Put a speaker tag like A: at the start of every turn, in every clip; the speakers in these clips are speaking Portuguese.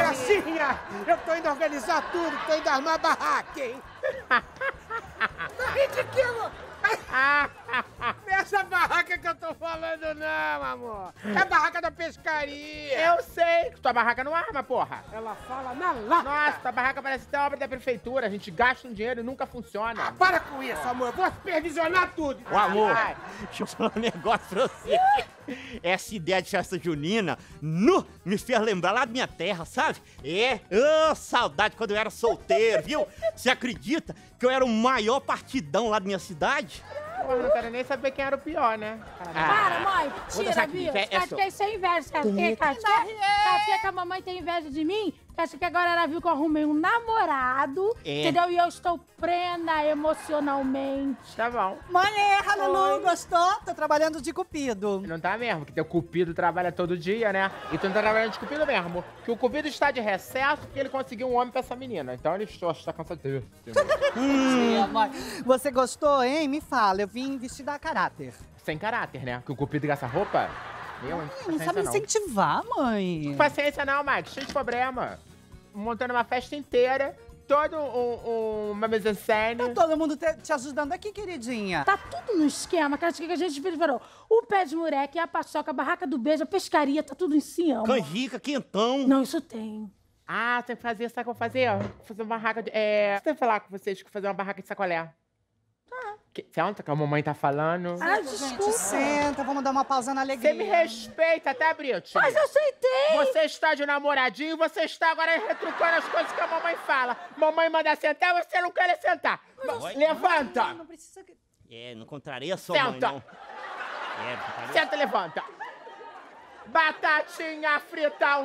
A: Gracinha, eu tô indo organizar tudo, tô indo armar a barraca, hein? Tá ridículo! Não é essa barraca que eu tô falando, não, amor. É a barraca da pescaria.
B: Eu sei que tua barraca não arma, porra.
A: Ela fala na lata.
B: Nossa, tua barraca parece ter obra da prefeitura. A gente gasta um dinheiro e nunca funciona.
A: Para com isso, amor. Eu vou supervisionar tudo.
C: Ô, amor,
B: Vai.
C: deixa eu falar um negócio pra você. Essa ideia de festa junina me fez lembrar lá da minha terra, sabe? Saudade quando eu era solteiro, viu? Você acredita que eu era o maior partidão lá da minha cidade?
B: Porra, não quero nem saber quem era o pior, né?
D: Para, mãe.
C: vou
D: Tira,
C: deixar
D: viu?
C: aqui,
D: Acho que é sem inveja. Acho que a mamãe tem inveja de mim. Acho que agora ela viu que eu arrumei um namorado, entendeu? E eu estou plena emocionalmente.
B: Tá bom.
E: Mãe, Lulu, gostou? Tô trabalhando de cupido.
B: Não tá mesmo, que teu cupido trabalha todo dia, né? E tu não tá trabalhando de cupido mesmo. Que o cupido está de recesso porque ele conseguiu um homem pra essa menina. Então ele está cansativo.
E: Mãe. Você gostou, hein? Me fala, eu vim vestida a caráter.
B: Sem caráter, né? Que o cupido gasta roupa. Eu, hein?
E: Não sabe incentivar, mãe.
B: Paciência não, Mike. Cheio de problema. Montando uma festa inteira. Todo uma mise-en-scène.
E: Tá todo mundo te ajudando aqui, queridinha.
D: Tá tudo no esquema, que a gente preparou. O pé de moleque, a paçoca, a barraca do beijo, a pescaria, tá tudo em cima.
C: Canjica, quentão.
D: Não, isso tem.
B: Ah, tem que fazer, sabe o que eu vou fazer? Vou fazer uma barraca de... Tem que falar com vocês que fazer uma barraca de sacolé. Senta que a mamãe tá falando.
D: Ah,
E: Gente,
D: desculpa.
E: senta, vamos dar uma pausa na alegria.
B: Você me respeita, tá, Brito?
D: Mas eu aceitei.
B: Você está de namoradinho, você está agora retrucando as coisas que a mamãe fala. Mamãe manda sentar, você não quer sentar. Levanta.
E: Não precisa...
C: Não contraria a sua mãe,
B: Senta.
C: não. Contraria.
B: Senta e levanta. Batatinha frita,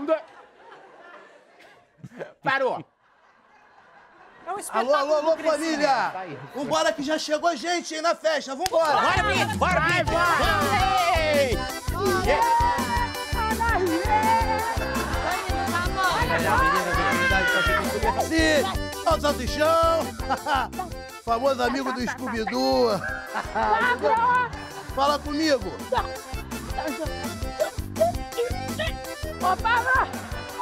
B: Parou.
F: Alô, família! Vambora que já chegou gente aí na festa, vambora!
C: Bora, Brito! Bora, Brito!
F: Olha o salsichão! Famoso amigo do Scooby-Doo! Fala comigo!
D: Ô, Pablo!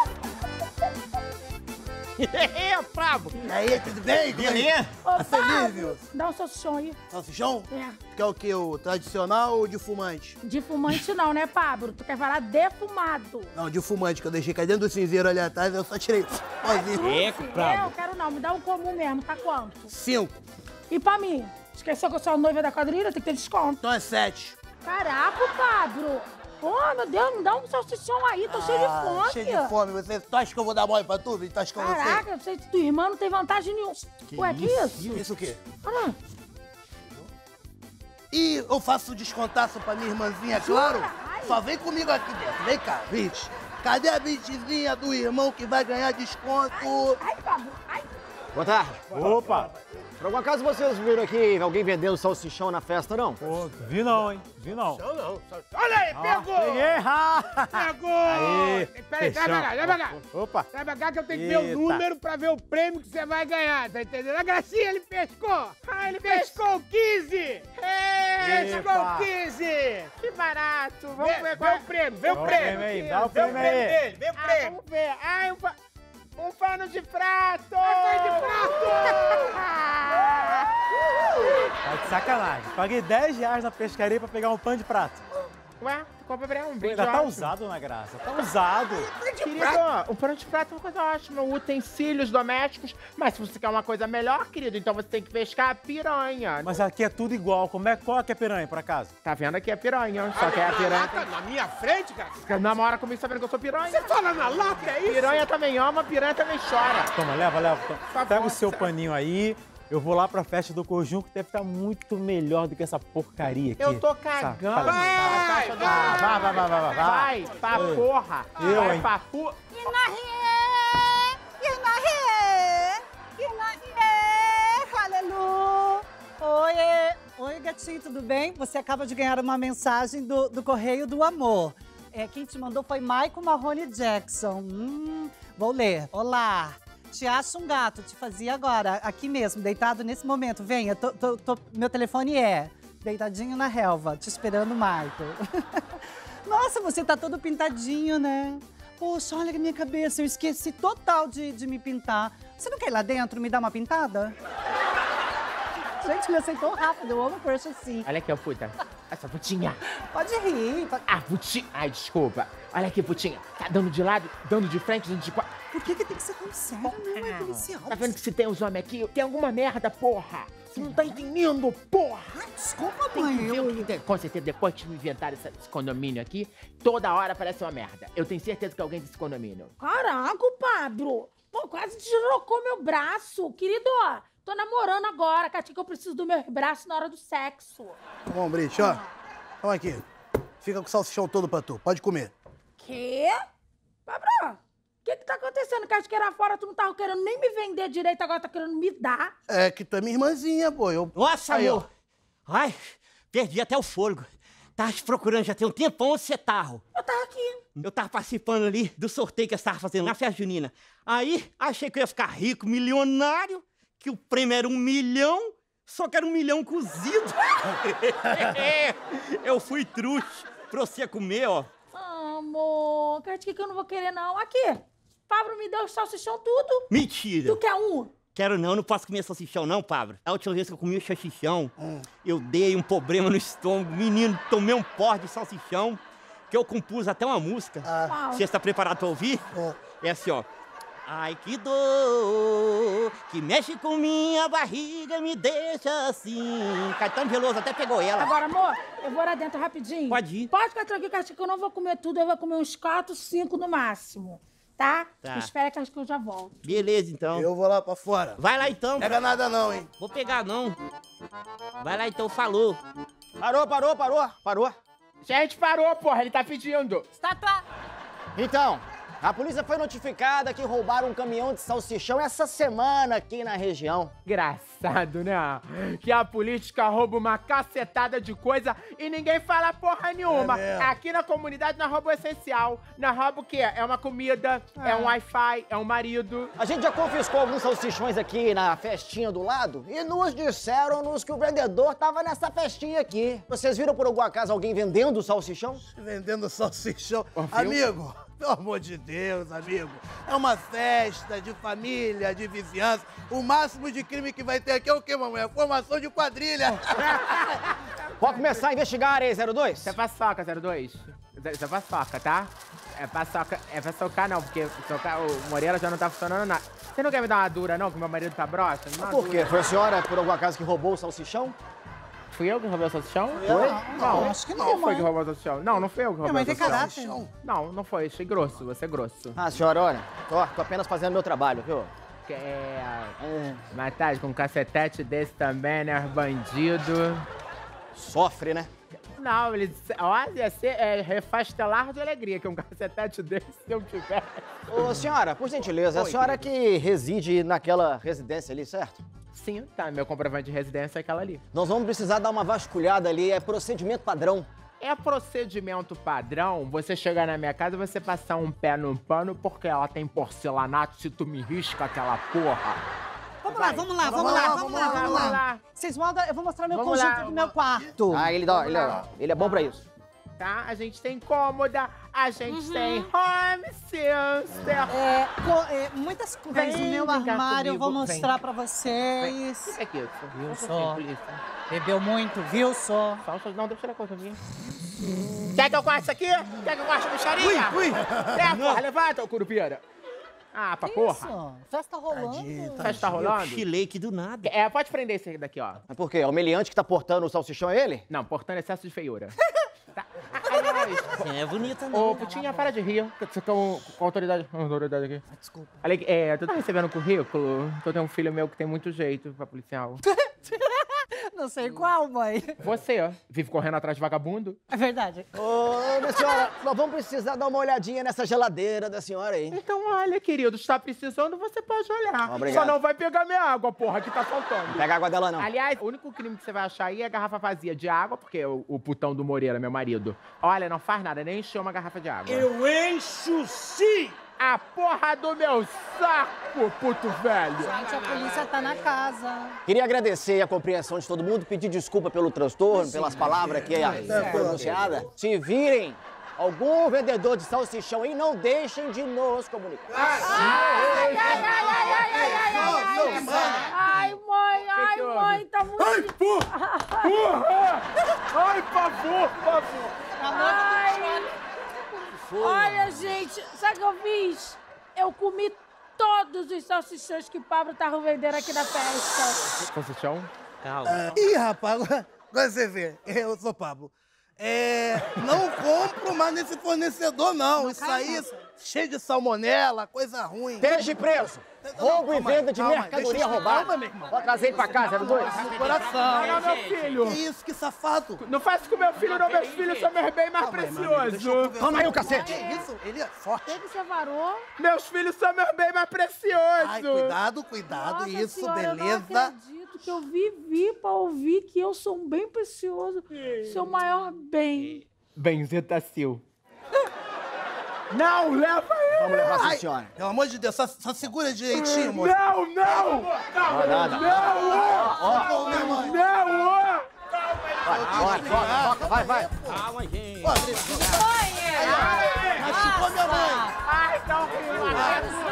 C: Pablo!
F: E aí, tudo bem?
C: Beleza?
D: Ô,
F: feliz, viu?
D: Pablo! Dá um salsichão aí.
F: Salsichão?
D: É.
F: Quer o quê? O tradicional ou de fumante?
D: De fumante não, né, Pablo? Tu quer falar defumado.
F: Não, de fumante, que eu deixei cair dentro do cinzeiro ali atrás, eu só tirei. Sozinho.
D: Eu quero não, me dá um comum mesmo, tá quanto?
F: 5.
D: E pra mim? Esqueceu que eu sou a noiva da quadrilha? Tem que ter desconto.
F: Então é 7.
D: Caraca, Pablo! Oh, meu Deus, me dá um salsichão aí, tô cheio de fome.
F: Cheio de fome. Você acha que eu vou dar mole pra tu? Tu acha que eu vou
D: Caraca, eu sei que tua irmã não tem vantagem nenhuma. Ué, que isso?
F: Isso o quê?
D: Ah,
F: E eu faço descontaço pra minha irmãzinha, claro.
D: Ai.
F: Só vem comigo aqui dentro. Vem cá, Vinte. Cadê a Vintezinha do irmão que vai ganhar desconto?
D: ai, Pablo, ai.
G: Boa tarde. Opa! Por algum acaso vocês viram aqui alguém vendendo salsichão na festa, não?
H: Pô, vi não, hein? Vi não.
A: Não. Olha aí, pegou!
H: Peguei!
A: Pegou!
H: Aí,
A: Peraí, vai pegar.
H: Opa!
A: Vai pegar que eu tenho que ver o número pra ver o prêmio que você vai ganhar, tá entendendo? A Gracinha, ele pescou! Ah, ele pescou 15! Pescou 15!
B: Que barato. Vamos ver
A: Vê
B: qual
A: o prêmio, vê o
H: Dá o
A: prêmio!
H: prêmio aí, dá o
A: Vê o
H: prêmio
A: prêmio
H: aí.
A: dele, vê o prêmio!
B: Vamos ver. Ai, um pano de prato!
A: Pano de prato!
H: Tá de sacanagem. Paguei 10 reais na pescaria pra pegar um pano de prato.
B: Ué, compra pra um brinde
H: Ainda tá
B: ótimo.
H: usado, na graça. Tá usado.
B: Querido, o pano de prato é uma coisa ótima, utensílios domésticos. Mas se você quer uma coisa melhor, querido, então você tem que pescar a piranha.
H: Mas aqui é tudo igual. Qual que é piranha, por acaso?
B: Tá vendo aqui a piranha? Só que é a piranha.
A: Lata na minha frente, cara!
B: Você namora comigo sabendo que eu sou piranha.
A: Você fala na lata, é isso?
B: Piranha também ama, piranha também chora.
H: Toma, leva.
B: Tá
H: Pega
B: bom.
H: o seu paninho aí. Eu vou lá pra festa do Cojum, que deve estar muito melhor do que essa porcaria aqui.
B: Eu tô cagando.
A: Vai!
B: Vai, pra porra.
H: Eu,
B: Vai
H: hein?
B: pra porra.
E: Aleluia! Oi, gatinho, tudo bem? Você acaba de ganhar uma mensagem do Correio do Amor. Quem te mandou foi Michael Marrone Jackson. Vou ler. Olá. Te acho um gato, te fazia agora, aqui mesmo, deitado nesse momento. Venha, meu telefone é deitadinho na relva, te esperando, Michael. Nossa, você tá todo pintadinho, né? Poxa, olha a minha cabeça, eu esqueci total de me pintar. Você não quer ir lá dentro me dar uma pintada? Gente, me aceitou rápido, eu amo crush assim.
B: Olha aqui, ó, puta. Essa putinha.
E: Pode rir.
B: Ah, putinha. Ai, desculpa. Olha aqui, putinha. Tá dando de lado, dando de frente, dando de quatro.
E: Por que tem que ser tão sério? Não, é policial.
B: Tá vendo que se tem os homens aqui, tem alguma merda, porra. Você não tá entendendo, porra.
E: Desculpa,
B: Tem
E: mãe.
B: que ver o que tem. Com certeza, depois que me inventaram esse condomínio aqui, toda hora parece uma merda. Eu tenho certeza que alguém desse condomínio.
D: Caraca, Pablo. Pô, quase deslocou meu braço. Querido, tô namorando agora, Catinha, que eu preciso do meu braço na hora do sexo.
F: Tá bom, Brite, ó. Toma aqui. Fica com o salsichão todo pra tu. Pode comer.
D: Quê? Pablo, o que tá acontecendo? Que acho que era fora, tu não tava querendo nem me vender direito, agora tá querendo me dar.
F: É que tu é minha irmãzinha, pô.
C: Nossa,
F: Aí,
C: amor. Ai, perdi até o fôlego. Tava te procurando já tem um tempão. Onde você tá?
D: Eu tava aqui.
C: Eu tava participando ali do sorteio que você tava fazendo na festa junina. Aí, achei que eu ia ficar rico, milionário, que o prêmio era 1 milhão, só que era 1 milhão cozido. Eu fui trouxa pra você comer, ó.
D: Amor, Catinha, que eu não vou querer, não. Aqui, Pablo me deu o salsichão tudo.
C: Mentira.
D: Tu quer um?
C: Quero não posso comer salsichão não, Pablo. A última vez que eu comi o salsichão, eu dei um problema no estômago. Menino, tomei um porre de salsichão, que eu compus até uma música. Você está preparado pra ouvir? É assim, ó. Ai, que dor, que mexe com minha barriga, me deixa assim. Caetano Veloso até pegou ela.
D: Agora, amor, eu vou lá dentro rapidinho.
C: Pode ir.
D: Pode ficar tranquilo, Catinha, que eu não vou comer tudo, eu vou comer uns 4, 5 no máximo. Tá?
C: Tá.
D: Espera que acho que eu já volto.
C: Beleza, então.
F: Eu vou lá pra fora.
C: Vai lá, então.
F: Pega nada não, hein?
C: Vou pegar, não. Vai lá, então. Falou.
G: Parou.
B: Gente, parou, porra. Ele tá pedindo.
G: Então, a polícia foi notificada que roubaram um caminhão de salsichão essa semana aqui na região.
B: Engraçado, né? Que a política rouba uma cacetada de coisa e ninguém fala porra nenhuma.
F: É mesmo.
B: Aqui na comunidade nós rouba o essencial. Nós rouba o quê? É uma comida, é um Wi-Fi, é um marido.
G: A gente já confiscou alguns salsichões aqui na festinha do lado e nos disseram-nos que o vendedor tava nessa festinha aqui. Vocês viram por algum acaso alguém vendendo salsichão?
F: Vendendo salsichão.
B: viu?
F: Amigo, pelo amor de Deus, amigo. É uma festa de família, de vizinhança. O máximo de crime que vai ter aqui é o quê, mamãe? É formação de quadrilha.
G: Pode começar a investigar, hein, 02?
B: Isso é paçoca, 02. Isso é paçoca, tá? É pra socar não, porque socar, o Moreira já não tá funcionando nada. Você não quer me dar uma dura não, que meu marido tá broxa? Me dá uma
G: Por
B: dura.
G: quê? Foi a senhora, por algum acaso, que roubou o salsichão?
B: Fui eu que roubei o salsichão?
E: Não, acho que não,
B: Quem foi
E: mãe.
B: que roubou o salsichão? Não, não foi eu que roubei
E: Minha mãe
B: o
E: tem
B: salsichão.
E: caráter.
B: Não foi. Achei grosso, você é grosso.
G: Ah, senhora, olha, tô apenas fazendo meu trabalho, viu?
B: Mas tá, com um cacetete desse também, né? Bandido.
G: Sofre, né?
B: Não, ele... Olha, ia ser refastelar de alegria, que um cacetete desse, se eu tiver.
G: Ô, senhora, por gentileza,
B: Oi,
G: a senhora
B: querido.
G: que reside naquela residência ali, certo?
B: Sim, tá. Meu comprovante de residência é aquela ali.
G: Nós vamos precisar dar uma vasculhada ali, é procedimento padrão.
B: É procedimento padrão você chegar na minha casa e você passar um pé no pano porque ela tem porcelanato se tu me risca aquela porra.
E: Vamos lá. Vocês mandam, eu vou mostrar meu
B: Vamos
E: conjunto
B: lá.
E: do meu quarto.
G: Ah, ele é bom pra isso.
B: Tá? A gente tem cômoda, a gente tem home sister.
E: Muitas coisas
B: Vem
E: no meu
B: brincar
E: armário, eu vou
B: comigo,
E: mostrar
B: vem.
E: pra vocês.
B: Fica aqui, viu?
E: Só.
B: Polícia.
E: Bebeu muito, viu só?
B: Não, deixa eu tirar a coisa minha. Quer que eu corte isso aqui? Quer que eu corte a bicharinha?
F: Ui.
B: Porra, levanta, ô curupira. Ah, pra porra.
E: Isso, festa rolando.
B: Festa tá rolando?
C: Chilei aqui do nada.
B: Pode prender esse aqui daqui, ó.
G: Mas por quê? É o meliante que tá portando o salsichão, é ele?
B: Não, portando excesso de feiura. Tá. Aliás,
C: Você é bonita, né?
B: ô, Putinha, para de rir. Você tá com autoridade aqui. Desculpa. Olha, tu tá recebendo currículo? Eu tenho um filho meu que tem muito jeito pra policial.
E: Não sei qual, mãe.
B: Você, ó, vive correndo atrás de vagabundo.
E: É verdade.
G: Ô, minha senhora, nós vamos precisar dar uma olhadinha nessa geladeira da senhora aí.
B: Então, olha, querido, está precisando, você pode olhar.
G: Obrigado.
B: Só não vai pegar minha água, porra, que tá faltando.
G: Pega a água dela, não.
B: Aliás, o único crime que você vai achar aí é a garrafa vazia de água, porque o putão do Moreira, meu marido, olha, não faz nada, nem encheu uma garrafa de água.
A: Eu encho sim!
B: A porra do meu saco, puto velho!
E: Gente, a polícia tá na casa.
G: Queria agradecer a compreensão de todo mundo, pedir desculpa pelo transtorno, pelas palavras aqui pronunciadas. Se virem algum vendedor de salsichão aí, não deixem de nos comunicar.
D: Ai, mãe, tá muito...
H: Ai, porra! Ai, por favor!
D: Olha, gente, sabe o que eu fiz? Eu comi todos os salsichões que o Pablo tava vendendo aqui na festa.
B: Salsichão?
F: Ih, rapaz, agora você vê. Eu sou Pablo. Não compro mais nesse fornecedor, não. Isso aí, cheio de salmonela, coisa ruim.
G: Esteja preso. Roubo e venda de mercadoria roubada.
F: Calma, meu irmão.
G: Vou trazer ele pra casa, dois.
F: No coração.
B: Não, meu filho.
F: Que isso, que safado.
B: Não faz isso com meu filho, não. Meus filhos são meus bens mais preciosos.
G: Toma aí o cacete.
F: Que isso? Ele é forte.
D: O que você varou?
B: Meus filhos são meus bens mais preciosos.
F: Ai, cuidado.
D: Nossa
F: Isso,
D: senhora, eu não
F: beleza.
D: acredito que eu vivi pra ouvir que eu sou um bem precioso. Seu maior bem.
B: Benzetacil. Não, leva ele!
G: Vamos levar essa
F: Ai,
G: senhora.
F: pelo amor de Deus, só segura direitinho, moço.
B: Não!
G: Nada.
F: Ô, minha mãe.
B: Não!
G: Vai.
C: Calma, gente.
F: Pô, machucou minha mãe.
B: Ai, tá horrível!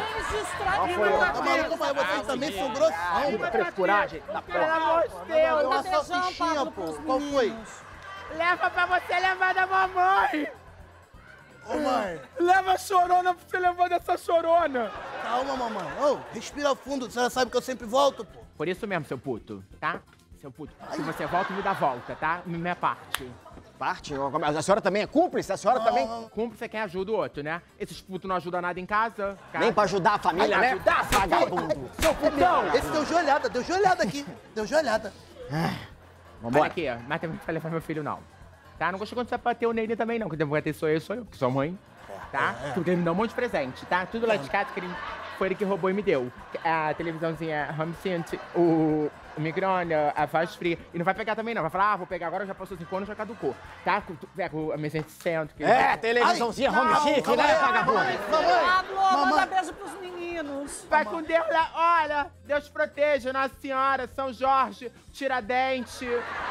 F: Tá maluco, mas vocês também são grossão.
G: Frescuragem da
B: Pelo
G: porra.
B: amor de
F: É
B: Deus!
F: uma salsichinha, pô. Qual foi?
B: Leva pra você levar da mamãe!
F: Ô, mãe.
B: Leva a chorona pra você levar dessa chorona!
F: Calma, mamãe. Ô, respira fundo. Você já sabe que eu sempre volto, pô.
B: Por isso mesmo, seu puto, tá? Seu puto. Se você volta, me dá volta, tá? Minha parte.
G: Parte? A senhora também é cúmplice? A senhora também...
B: Cúmplice é quem ajuda o outro, né? Esses putos não ajudam nada em casa.
G: Nem pra ajudar a família, né?
B: Ajudar,
G: Vagabundo.
F: Seu putão. Esse deu joelhada aqui. Deu joelhada.
B: Olha
G: Vambora.
B: aqui, ó. Mas também não vai levar meu filho, não. Tá? Não gostei quando você bateu nele também, não. Que devo ter sou eu, que sua mãe. Tá? Porque ele me deu um monte de presente, tá? Tudo lá de casa que foi ele que roubou e me deu. A televisãozinha home theater, o micro-ondas, a faz fria. E não vai pegar também, não. Vai falar, vou pegar agora, já passou 5 anos, já caducou. Tá? Pega a minha 100%.
G: Televisãozinha home chique, né, vagabundo?
E: Pablo, manda beijo pros meninos.
B: Vai com Deus lá. Olha, Deus proteja, Nossa Senhora, São Jorge, Tiradente.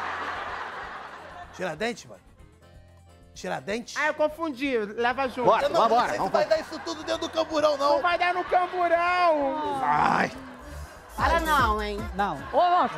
F: Tiradentes, mãe? Tiradentes?
B: Ah, eu confundi. Leva junto.
G: Bora.
F: Não
G: Vambora,
F: sei se
G: vamos
F: vai
G: pra-
F: dar isso tudo dentro do camburão,
B: Não
F: não.
B: vai dar no camburão.
F: Ai.
I: Para não, hein?
E: Não.
J: Ô, moço.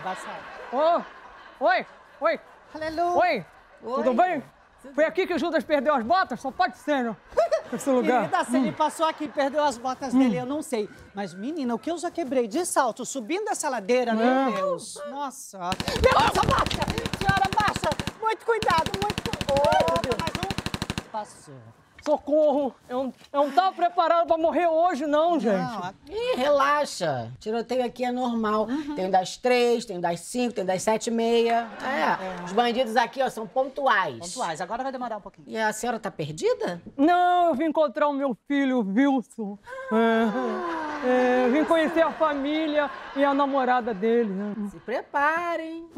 J: Oi.
E: Aleluia.
J: Oi. Tudo bem? Foi aqui que o Judas perdeu as botas? Só pode ser, né? Esse lugar.
E: Querida, se ele passou aqui e perdeu as botas dele, eu não sei. Mas, menina, o que eu já quebrei de salto subindo essa ladeira, meu Deus. Nossa. Meu Deus, abaixa! Senhora, abaixa! Muito cuidado, muito... Mais um. Passou.
J: Socorro! Eu não tava preparado pra morrer hoje, não, gente.
E: Não,
I: Ih, relaxa. Tiroteio aqui é normal. Tem das 3, tem das 5, tem das 7h30. Os bandidos aqui, ó, são pontuais.
E: pontuais. Agora vai demorar um pouquinho.
I: E a senhora tá perdida?
J: Não, eu vim encontrar o meu filho, Wilson. Eu vim conhecer a família e a namorada dele. Né?
I: Se preparem.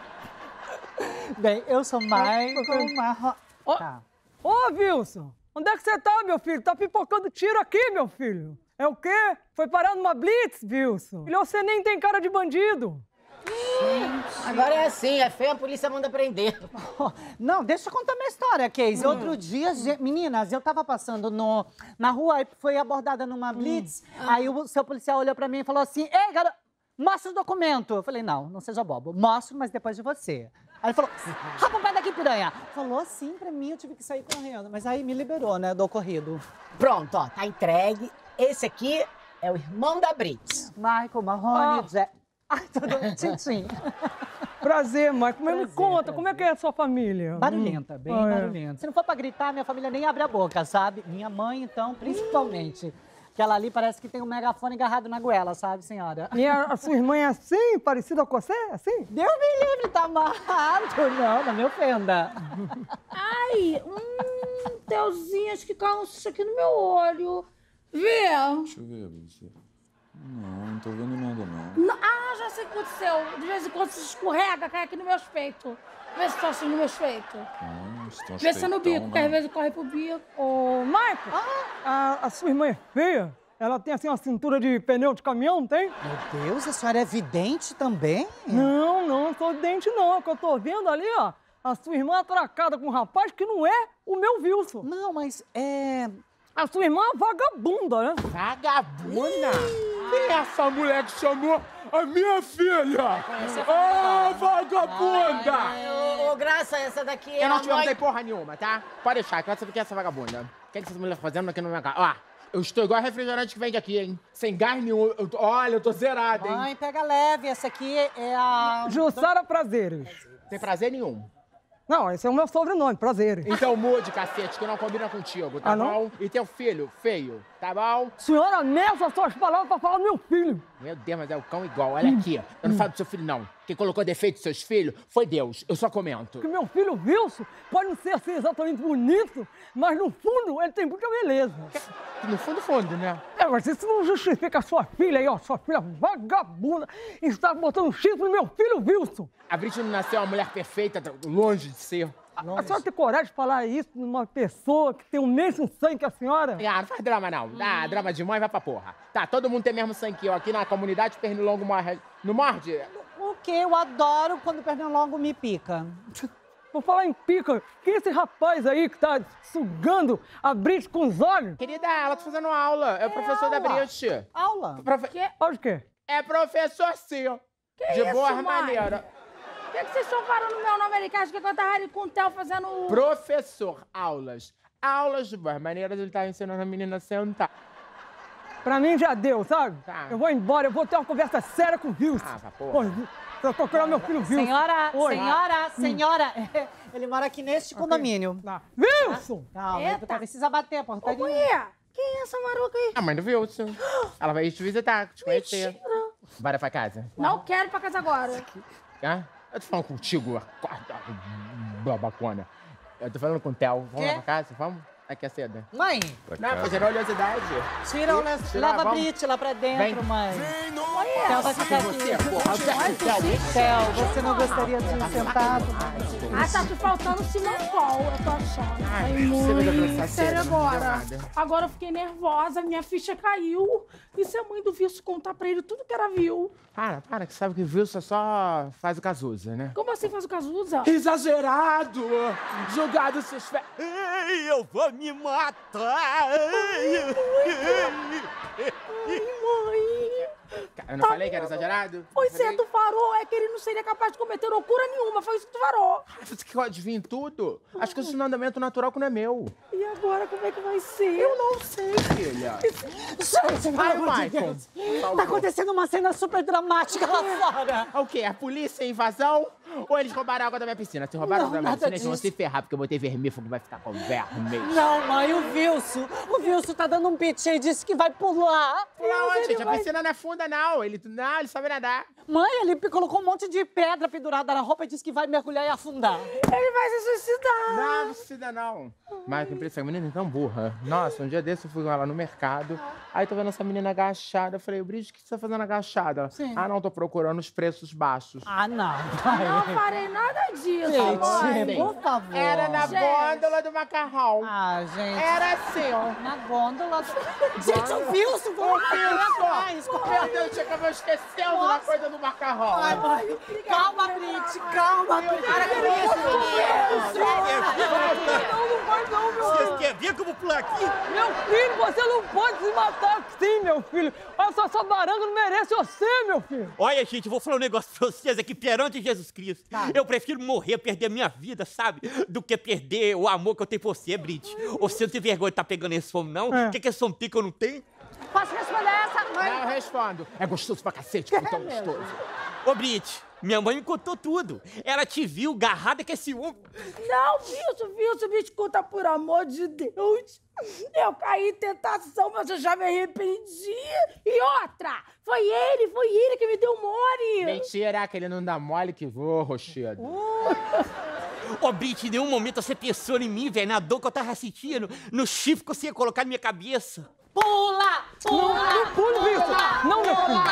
E: Bem, eu sou Michael Marro...
J: Ó,
E: Tá.
J: Ô, Wilson, onde é que você tá, meu filho? Tá pipocando tiro aqui, meu filho. É o quê? Foi parar numa blitz, Wilson. E você nem tem cara de bandido.
I: Agora é assim, é feio, a polícia manda prender.
E: Não, deixa eu contar minha história, Casey. Outro dia, meninas, eu tava passando na rua e fui abordada numa blitz. Aí o seu policial olhou pra mim e falou assim, ei, garota, mostra o documento. Eu falei, não seja bobo. Mostro, mas depois de você. Aí ele falou, rapa o pé daqui, piranha. Falou assim pra mim, eu tive que sair correndo. Mas aí me liberou, né, do ocorrido.
I: Pronto, ó, tá entregue. Esse aqui é o irmão da Brits.
E: Michael, Marrone, Jack... Ai, tudo tchim.
J: Prazer, Michael. Mas me
E: Prazer,
J: conta, como é que é a sua família?
E: Barulhenta, bem barulhenta. Se não for pra gritar, minha família nem abre a boca, sabe? Minha mãe, então, principalmente. Aquela ali parece que tem um megafone agarrado na goela, sabe, senhora?
J: E a sua irmã é assim, parecida com você? Assim?
E: Deus me livre, tá amarrado. Não me ofenda.
D: Ai, Teuzinhas que caiu um susto aqui no meu olho. Vê?
K: Deixa eu ver, você. Não tô vendo nada, não.
D: Ah, já sei o que aconteceu. De vez em quando se escorrega, cai aqui no meu peito. Vê se tá assim no meu peito.
K: Estão
D: Vê se é no bico, que às vezes corre pro bico.
J: Ô, Michael, a sua irmã é feia? Ela tem, assim, uma cintura de pneu de caminhão, tem?
E: Meu Deus, a senhora é vidente também?
J: Não sou dente, não. É o que eu tô vendo ali, ó. A sua irmã atracada com um rapaz que não é o meu Wilson.
E: Não, mas
J: A sua irmã é vagabunda, né?
B: Vagabunda? Quem é essa mulher que chamou a minha filha? Ah, vagabunda!
I: Ô, Graça, essa daqui é
B: Eu não
I: a
B: te
I: mãe...
B: perguntei porra nenhuma, tá? Pode deixar, que eu quero saber quem é essa vagabunda. O que essa mulher fazendo aqui na minha casa? Ó, eu estou igual a refrigerante que vende aqui, hein? Sem gás nenhum. Olha, eu tô zerado, hein?
E: Mãe, pega leve. Essa aqui é a...
J: Jussara Prazeres.
B: Sem prazer nenhum.
J: Não, esse é o meu sobrenome, Prazeres.
B: Então mude, cacete, que não combina contigo, tá bom? E teu filho, feio, tá bom?
J: Senhora, meça suas palavras pra falar do meu filho.
B: Meu Deus, mas é o cão igual. Olha aqui, eu não falo do seu filho, não. Quem colocou defeito nos seus filhos foi Deus. Eu só comento.
J: Que meu filho Wilson pode não ser assim exatamente bonito, mas no fundo ele tem muita beleza.
B: No fundo, né?
J: Mas isso não justifica a sua filha aí, ó. Sua filha vagabunda está botando um chifre no meu filho Wilson.
B: A Brit não nasceu uma mulher perfeita, longe de ser.
J: A senhora tem coragem de falar isso numa pessoa que tem o mesmo sangue que a senhora?
B: Ah, não faz drama, não. Ah, drama de mãe vai pra porra. Tá, todo mundo tem mesmo sangue que eu. Aqui na comunidade, pernilongo morre. Não morde?
E: O quê? Eu adoro quando o pernilongo me pica.
J: Vou falar em pica. Quem é esse rapaz aí que tá sugando a Brit com os olhos?
B: Querida, ela tá fazendo aula. É o professor da Brit.
E: Aula?
J: Aula de quê?
B: É professor, sim.
D: Que
B: de
D: isso,
B: boa
D: mãe?
B: maneira.
D: Por que vocês estão falando no meu nome americano? Que eu tava ali com o Theo fazendo...
B: Professor, aulas. Aulas de boas maneiras, ele tá ensinando a menina a sentar.
J: Pra mim já deu, sabe?
B: Tá.
J: Eu vou embora, eu vou ter uma conversa séria com o Wilson.
B: Ah, porra.
J: Pra procurar meu filho Wilson.
E: Senhora. Ele mora aqui neste condomínio.
J: Wilson!
E: Calma,
D: Eita.
E: não precisa bater a portaria.
D: Mulher, quem é essa maruca aí?
B: A mãe do Wilson. Ela vai te visitar, te conhecer. Bora pra casa.
D: Não quero ir pra casa agora.
B: Ah? Eu tô falando contigo, babacona. Eu tô falando com o Theo. Vamos lá pra casa? Vamos? Aqui é cedo.
E: Mãe,
B: Não, foi curiosidade.
E: tira o lenço, leva a
B: vamos.
E: Brit lá pra dentro,
B: Vem.
E: mãe.
D: Olha,
E: Theo vai ficar aqui. Theo, você não gostaria de ir sentado?
D: tá te faltando Simacol, eu tô achando.
B: Ai,
D: Ai,
B: você vai
D: mãe,
B: dançar
D: sério
B: cedo, não
D: agora.
B: deu nada.
D: Agora eu fiquei nervosa, minha ficha caiu. E se a mãe do Wilson contar pra ele tudo que ela viu?
B: Para, que sabe que o Wilson só faz o Cazuza, né?
D: Como assim faz o Cazuza?
B: Exagerado! Jogado seus pés.
C: Ei, eu vou me matar!
B: Eu não falei que era exagerado?
D: Pois é, tu farou, é que ele não seria capaz de cometer loucura nenhuma, foi isso que tu farou.
B: Você que adivinha em tudo? As coisas são andamento natural que não é meu.
D: E agora, como é que vai ser?
B: Eu não sei, filha.
E: Gente, pelo
B: Vai,
E: amor de
B: Michael.
E: Deus. Tá acontecendo uma cena super dramática lá fora.
B: O quê? A polícia, a invasão? Ou eles roubaram a água da minha piscina? Se roubaram a água da minha
E: nada
B: piscina, eles vão
E: disso.
B: se ferrar, porque eu botei vermífugo, vai ficar com vermelho.
E: Não, mãe, o Wilson tá dando um pit aí, disse que vai pular.
B: Não, gente, a piscina não é funda, não. Ele sabe nadar.
E: Mãe, ele colocou um monte de pedra pendurada na roupa e disse que vai mergulhar e afundar.
D: Ele vai se suicidar.
B: Não, não precisa não. Mas que impressão, a menina é tão burra. Nossa, um dia desse eu fui com ela no mercado, aí tô vendo essa menina agachada. Eu falei, Brígida, o que você tá fazendo agachada? Ela,
E: Sim.
B: Ah, não, tô procurando os preços baixos.
E: Ah, não.
D: Não farei nada disso, mãe.
E: Gente, por favor.
B: Era na
D: Gente.
B: gôndola do macarrão.
E: Ah, gente.
B: Era assim, ó.
E: Na gôndola. Gente, o Wilson, vamos atrás.
B: Meu Deus, tinha acabado esquecendo uma coisa do macarrão.
E: Ai, mãe. Calma, Brit, calma. Para com isso.
J: Não vai não, meu
C: Vocês querem ver que eu vou pular aqui?
J: Meu filho, você não pode se matar assim, meu filho. Olha só, essa baranga não merece você, meu filho.
C: Olha, gente, eu vou falar um negócio pra vocês aqui, perante Jesus Cristo. Eu prefiro morrer, perder a minha vida, sabe? Do que perder o amor que eu tenho por você, Brit. Você não tem vergonha de estar pegando esse fome, não? O que esse fome tem que eu não tenho?
E: Posso responder essa, mãe?
B: Não, eu respondo. É gostoso pra cacete, que tão gostoso.
C: Ô, Brit, minha mãe me contou tudo. Ela te viu garrada com esse homem.
D: Não, Wilson, me escuta, por amor de Deus. Eu caí em tentação, mas eu já me arrependi. E outra, foi ele que me deu mole.
B: Mentira, que ele não dá mole que voa, Rochedo.
C: Ô, Brit, em nenhum momento você pensou em mim, velho, na dor que eu tava sentindo, no chifre que você ia colocar na minha cabeça.
E: Pula!
J: Não pule, Wilson. Não, meu filho.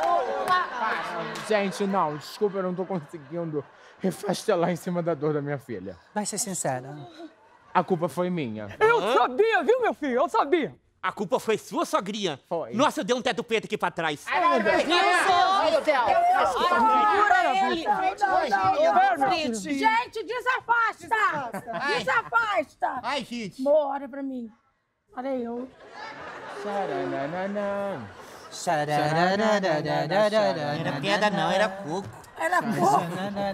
B: Gente, não, desculpa, eu não tô conseguindo refastelar em cima da dor da minha filha.
E: Vai ser sincera.
B: A culpa foi minha.
J: Eu sabia, viu, meu filho? Eu sabia.
C: A culpa foi sua, sogrinha?
B: Foi.
C: Nossa, eu dei um teto preto aqui pra trás.
B: Ai, meu Deus.
D: Gente, desafasta! Desafasta!
C: Ai, gente.
D: Amor, olha pra mim. Olha eu.
C: Era pedra não, era coco.
D: Era pouco.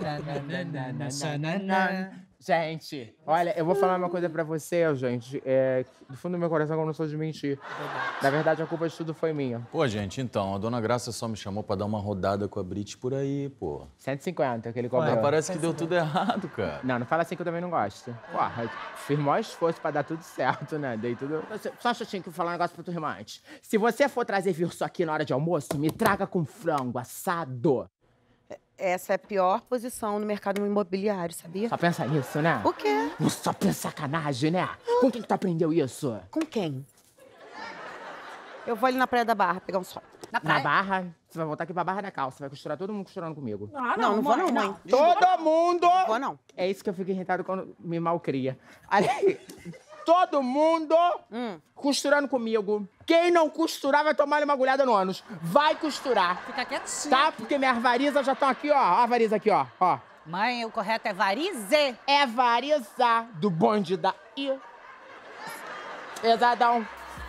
B: Gente, olha, eu vou falar uma coisa pra você, gente. Do fundo do meu coração, eu não sou de mentir. Na verdade, a culpa de tudo foi minha.
K: Pô, gente, então, a dona Graça só me chamou pra dar uma rodada com a Brit por aí, pô.
B: 150 que ele cobrou.
K: Mas parece que deu tudo errado, cara.
B: Não fala assim que eu também não gosto. Porra, fiz o maior esforço pra dar tudo certo, né? Dei tudo... Só que eu tinha que falar um negócio pra tua irmã antes. Se você for trazer virso aqui na hora de almoço, me traga com frango assado.
L: Essa é a pior posição no mercado imobiliário, sabia?
B: Só pensa nisso, né?
L: O quê?
B: Só pensa sacanagem, né? Com quem que tu aprendeu isso?
L: Com quem? Eu vou ali na Praia da Barra pegar um sol.
B: Na Barra? Você vai voltar aqui pra Barra da Calça. Vai costurar todo mundo costurando comigo.
L: Não vou não, mãe.
B: Todo mundo!
L: Não vou não.
B: É isso que eu fico irritado quando me malcria. Ali, todo mundo costurando comigo. Quem não costurar vai tomar uma agulhada no ânus. Vai costurar.
E: Fica quietinho.
B: Tá? Porque minhas varizas já estão aqui, ó. Ó a variza aqui, ó.
E: Mãe, o correto é varize.
B: É variza do bonde da I. Pesadão.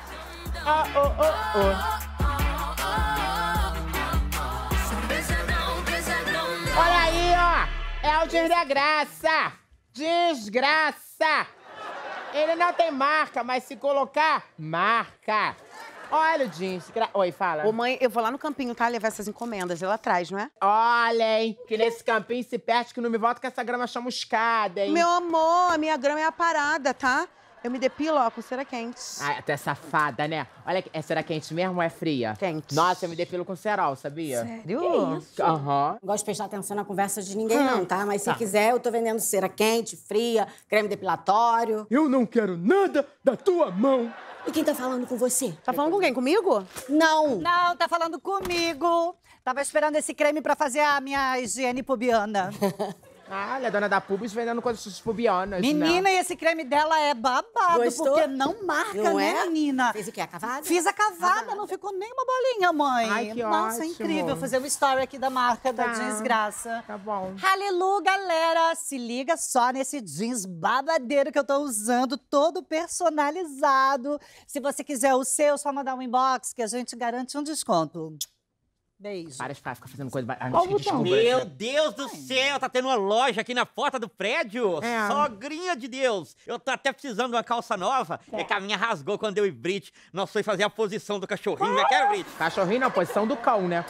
B: Olha aí, ó. É o Desgraça. Desgraça. Ele não tem marca, mas se colocar, marca. Olha o jeans. Oi, fala.
L: Ô, mãe, eu vou lá no campinho, tá? Levar essas encomendas lá atrás, não é?
B: Olha, hein? Que nesse campinho se perde que não me volta com essa grama chamuscada, hein?
L: Meu amor, a minha grama é a parada, tá? Eu me depilo, ó, com cera quente.
B: Ai, até safada, né? Olha, é cera quente mesmo ou é fria?
L: Quente.
B: Nossa, eu me depilo com cerol, sabia?
L: Sério?
B: Que isso? Aham.
I: Não gosto de prestar atenção na conversa de ninguém, não, tá? Mas se quiser, eu tô vendendo cera quente, fria, creme depilatório.
B: Eu não quero nada da tua mão.
I: E quem tá falando com você?
L: Tá falando com quem? Comigo?
I: Não.
E: Não, tá falando comigo. Tava esperando esse creme pra fazer a minha higiene pubiana.
B: Olha, a dona da Pubis vendendo coisas pubianas,
E: Menina,
B: né?
E: e esse creme dela é babado,
I: Gostou?
E: porque não marca,
I: Não
E: né,
I: é?
E: menina?
I: Fez o quê? A cavada?
E: Fiz a cavada, não ficou nem uma bolinha, mãe.
B: Ai, que
E: Nossa,
B: ótimo.
E: incrível fazer um story aqui da marca da
B: Tá.
E: Desgraça.
B: Tá bom.
E: Aleluia, galera! Se liga só nesse jeans babadeiro que eu tô usando, todo personalizado. Se você quiser o seu, é só mandar um inbox que a gente garante um desconto. Beijo.
B: Para de ficar fazendo coisa...
D: Qual o botão?
C: Meu Deus do céu, tá tendo uma loja aqui na porta do prédio?
B: É.
C: Sogrinha de Deus! Eu tô até precisando de uma calça nova. É que a minha rasgou quando eu e Brit. Nós foi fazer a posição do cachorrinho, né? Quero, Brit?
B: Cachorrinho na posição do cão, né?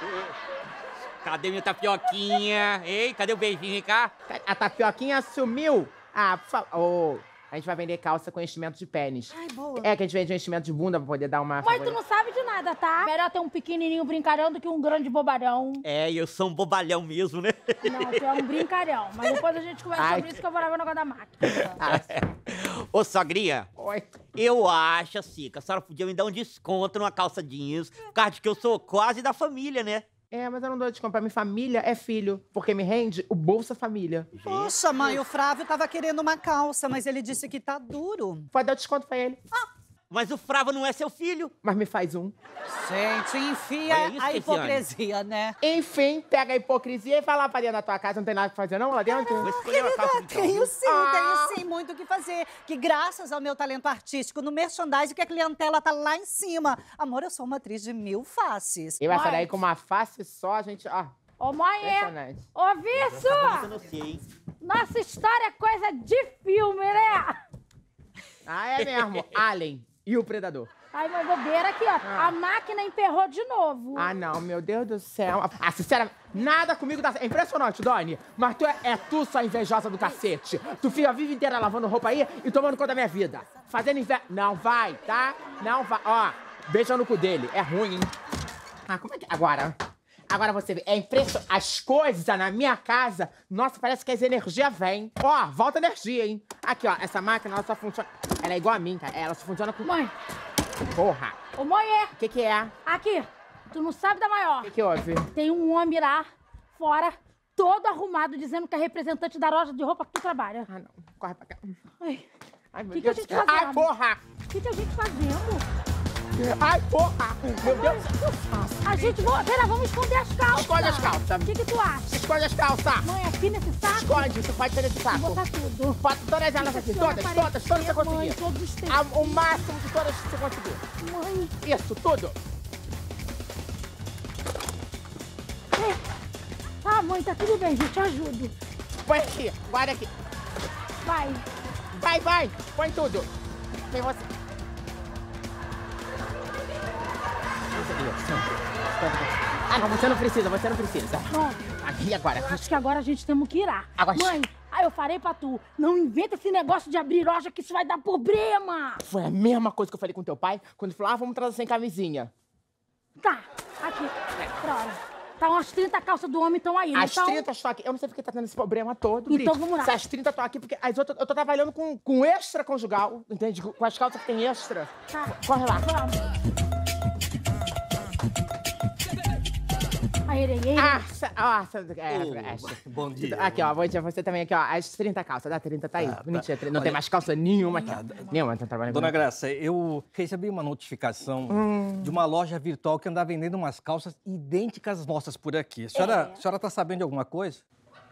C: Cadê minha tapioquinha? Ei, cadê o beijinho, vem cá?
B: A tapioquinha sumiu. Ah, por favor. A gente vai vender calça com enchimento de pênis.
E: Ai, boa.
B: É que a gente vende um enchimento de bunda pra poder dar uma...
D: Mas tu não sabe de nada, tá? Melhor ter um pequenininho brincalhão do que um grande bobalhão.
C: É, eu sou um bobalhão mesmo, né?
D: Não, tu é um brincalhão. Mas depois a gente conversa sobre isso que eu vou levar o negócio da máquina.
C: Ô, sogrinha,
B: Oi.
C: eu acho, assim, que a senhora podia me dar um desconto numa calça jeans, por causa de que eu sou quase da família, né?
B: É, mas eu não dou desconto pra minha família, é filho. Porque me rende o Bolsa Família.
E: Poxa, mãe, o Flávio tava querendo uma calça, mas ele disse que tá duro.
B: Pode dar desconto pra ele.
C: Mas o Frava não é seu filho.
B: Mas me faz um.
E: Gente, enfia
C: Olha isso,
E: a
C: Cristiane.
E: hipocrisia, né?
B: Enfim, pega a hipocrisia e vai lá pra dentro da tua casa. Não tem nada pra fazer não lá dentro?
C: Vou escolher uma calça então, viu?
E: Tenho sim, muito o que fazer. Que graças ao meu talento artístico no merchandising, que a clientela tá lá em cima. Amor, eu sou uma atriz de 1000 faces.
B: E vai sair daí com uma face só, a gente... Ó,
D: Ô, mãe,
B: impressionante.
D: ô, Visso!
C: Eu não sei.
D: Nossa história é coisa de filme, né?
B: Ah, é mesmo. Alien e o Predador.
D: Ai, mas bobeira aqui, ó. A máquina emperrou de novo.
B: Ah, não, meu Deus do céu. Ah, sinceramente, nada comigo dá certo. É impressionante, Doni. Mas tu tu sua invejosa do cacete. Tu fica a vida inteira lavando roupa aí e tomando conta da minha vida. Fazendo inveja. Não vai, tá? Não vai. Ó, beija no cu dele. É ruim, hein? Ah, como é que... Agora você vê, é impressionante. As coisas na minha casa, nossa, parece que as energias vêm. Ó, volta energia, hein? Aqui, ó, essa máquina, ela só funciona... Ela é igual a mim, cara. Ela só funciona com...
D: Mãe.
B: Porra.
D: Ô, mãe,
B: O que é?
D: Aqui. Tu não sabe da maior.
B: O que houve?
D: Tem um homem lá fora, todo arrumado, dizendo que é representante da loja de roupa que tu trabalha.
B: Ah, não. Corre pra cá.
D: Ai,
B: Ai, meu
D: que a
B: Deus.
D: gente fazendo?
B: Ai, porra!
D: O que a gente fazendo?
B: Ai, porra! Meu Deus, o que eu faço?
D: A gente... Pera, vamos esconder as calças.
B: Esconde as calças.
D: O que tu acha?
B: Esconde as calças.
D: Mãe, aqui nesse saco?
B: Esconde, tu pode ser nesse saco.
D: Vou botar tudo.
B: Bota todas elas aqui, todas que você conseguir.
D: Mãe, todos os tempos.
B: O máximo de todas que você conseguir.
D: Mãe.
B: Isso, tudo.
D: Tá, mãe, tá tudo bem, gente, ajudo.
B: Põe aqui, guarda aqui.
D: Vai.
B: Vai, põe tudo. Tem você. Ah, não, você não precisa.
D: Pronto.
B: Aqui agora.
D: Acho que agora a gente temos que ir.
B: Agora...
D: Mãe, aí eu falei pra tu, não inventa esse negócio de abrir loja que isso vai dar problema.
B: Foi a mesma coisa que eu falei com teu pai quando falou, vamos trazer sem camisinha.
D: Tá, aqui, Prora. Tá umas 30 calças do homem estão aí, não
B: As
D: tão?
B: 30 estão aqui. Eu não sei porque tá tendo esse problema todo,
D: Então
B: Brit.
D: vamos lá.
B: Se as 30 estão aqui, porque as outras... Eu tô trabalhando com extra conjugal, entende? Com as calças que tem extra.
D: Tá.
B: Corre lá.
D: Vamos. Aí,
M: Bom dia.
B: Aqui, ó, você também aqui, ó, as 30 calças, dá 30, tá aí. Bonitinha, não tem mais calça nenhuma aqui. Nenhuma, tá trabalhando.
M: Dona Graça, eu recebi uma notificação de uma loja virtual que anda vendendo umas calças idênticas às nossas por aqui. A senhora tá sabendo de alguma coisa?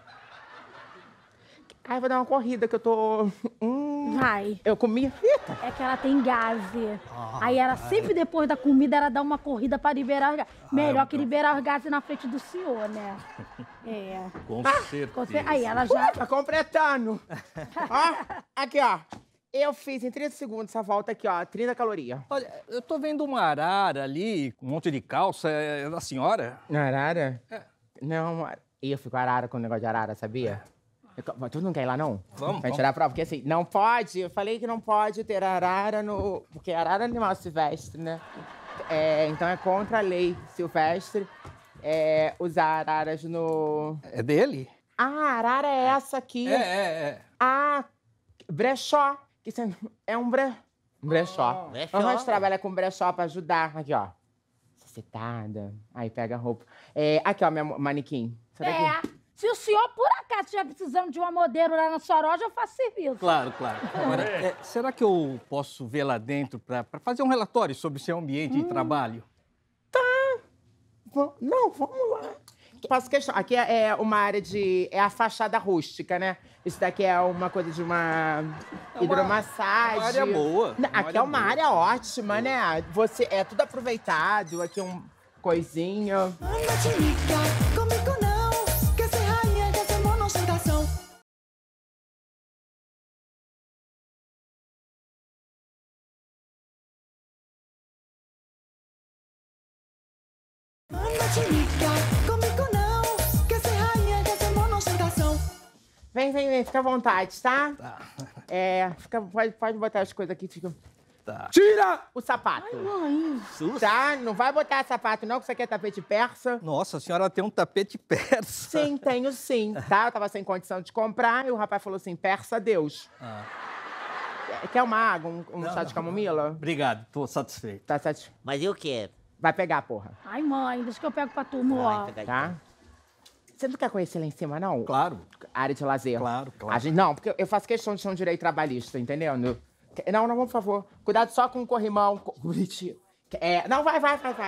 B: Ai, vou dar uma corrida que eu tô...
D: Vai.
B: Eu comi.
D: É que ela tem gase. Aí ela sempre depois da comida, ela dá uma corrida pra liberar os gases. Melhor que liberar os gases na frente do senhor, né? É.
M: Com certeza.
D: Aí ela já...
B: Tá completando. Ó, aqui, ó. Eu fiz em 30 segundos essa volta aqui, ó, 30 calorias.
M: Olha, eu tô vendo uma arara ali, com um monte de calça. É da senhora?
B: Arara? Não, eu fico arara com o negócio de arara, sabia? Tu não quer ir lá, não?
M: Vamos.
B: Vai tirar a prova, porque assim, não pode, eu falei que não pode ter arara no... Porque arara é animal silvestre, né? Então é contra a lei silvestre usar araras no...
M: É dele?
B: Ah, a arara é essa aqui. Ah, brechó. Isso é um brechó. A gente trabalha com brechó pra ajudar. Aqui, ó. Cacetada. Aí pega a roupa. Aqui, ó, minha manequim.
D: Se o senhor, por acaso, estiver precisando de uma modelo lá na sua loja, eu faço serviço.
M: Claro. Agora, será que eu posso ver lá dentro pra fazer um relatório sobre o seu ambiente de trabalho?
B: Não, vamos lá. Faço questão. Aqui é uma área de... É a fachada rústica, né? Isso daqui é uma coisa de uma hidromassagem.
M: Uma área boa.
B: Aqui é uma área ótima, né? É tudo aproveitado. Aqui coisinha. Vem, fica à vontade, tá? Pode botar as coisas aqui, fica...
M: Tá.
B: Tira o sapato.
D: Ai, mãe.
B: Tá? Não vai botar sapato, não, que isso aqui é tapete persa.
M: Nossa, a senhora tem um tapete persa.
B: Sim, tenho sim, tá? Eu tava sem condição de comprar e o rapaz falou assim, persa Deus. Quer uma água, um chá de camomila?
M: Obrigado, tô satisfeito.
B: Tá satisfeito?
C: Mas eu quero.
B: Vai pegar, porra.
D: Ai, mãe, deixa que eu pego pra tu, amor.
B: Tá? Você não quer conhecer lá em cima, não?
M: Claro.
B: Área de lazer.
M: Claro.
B: Não, porque eu faço questão de ter um direito trabalhista, entendendo? Não, por favor. Cuidado só com o corrimão. Não, vai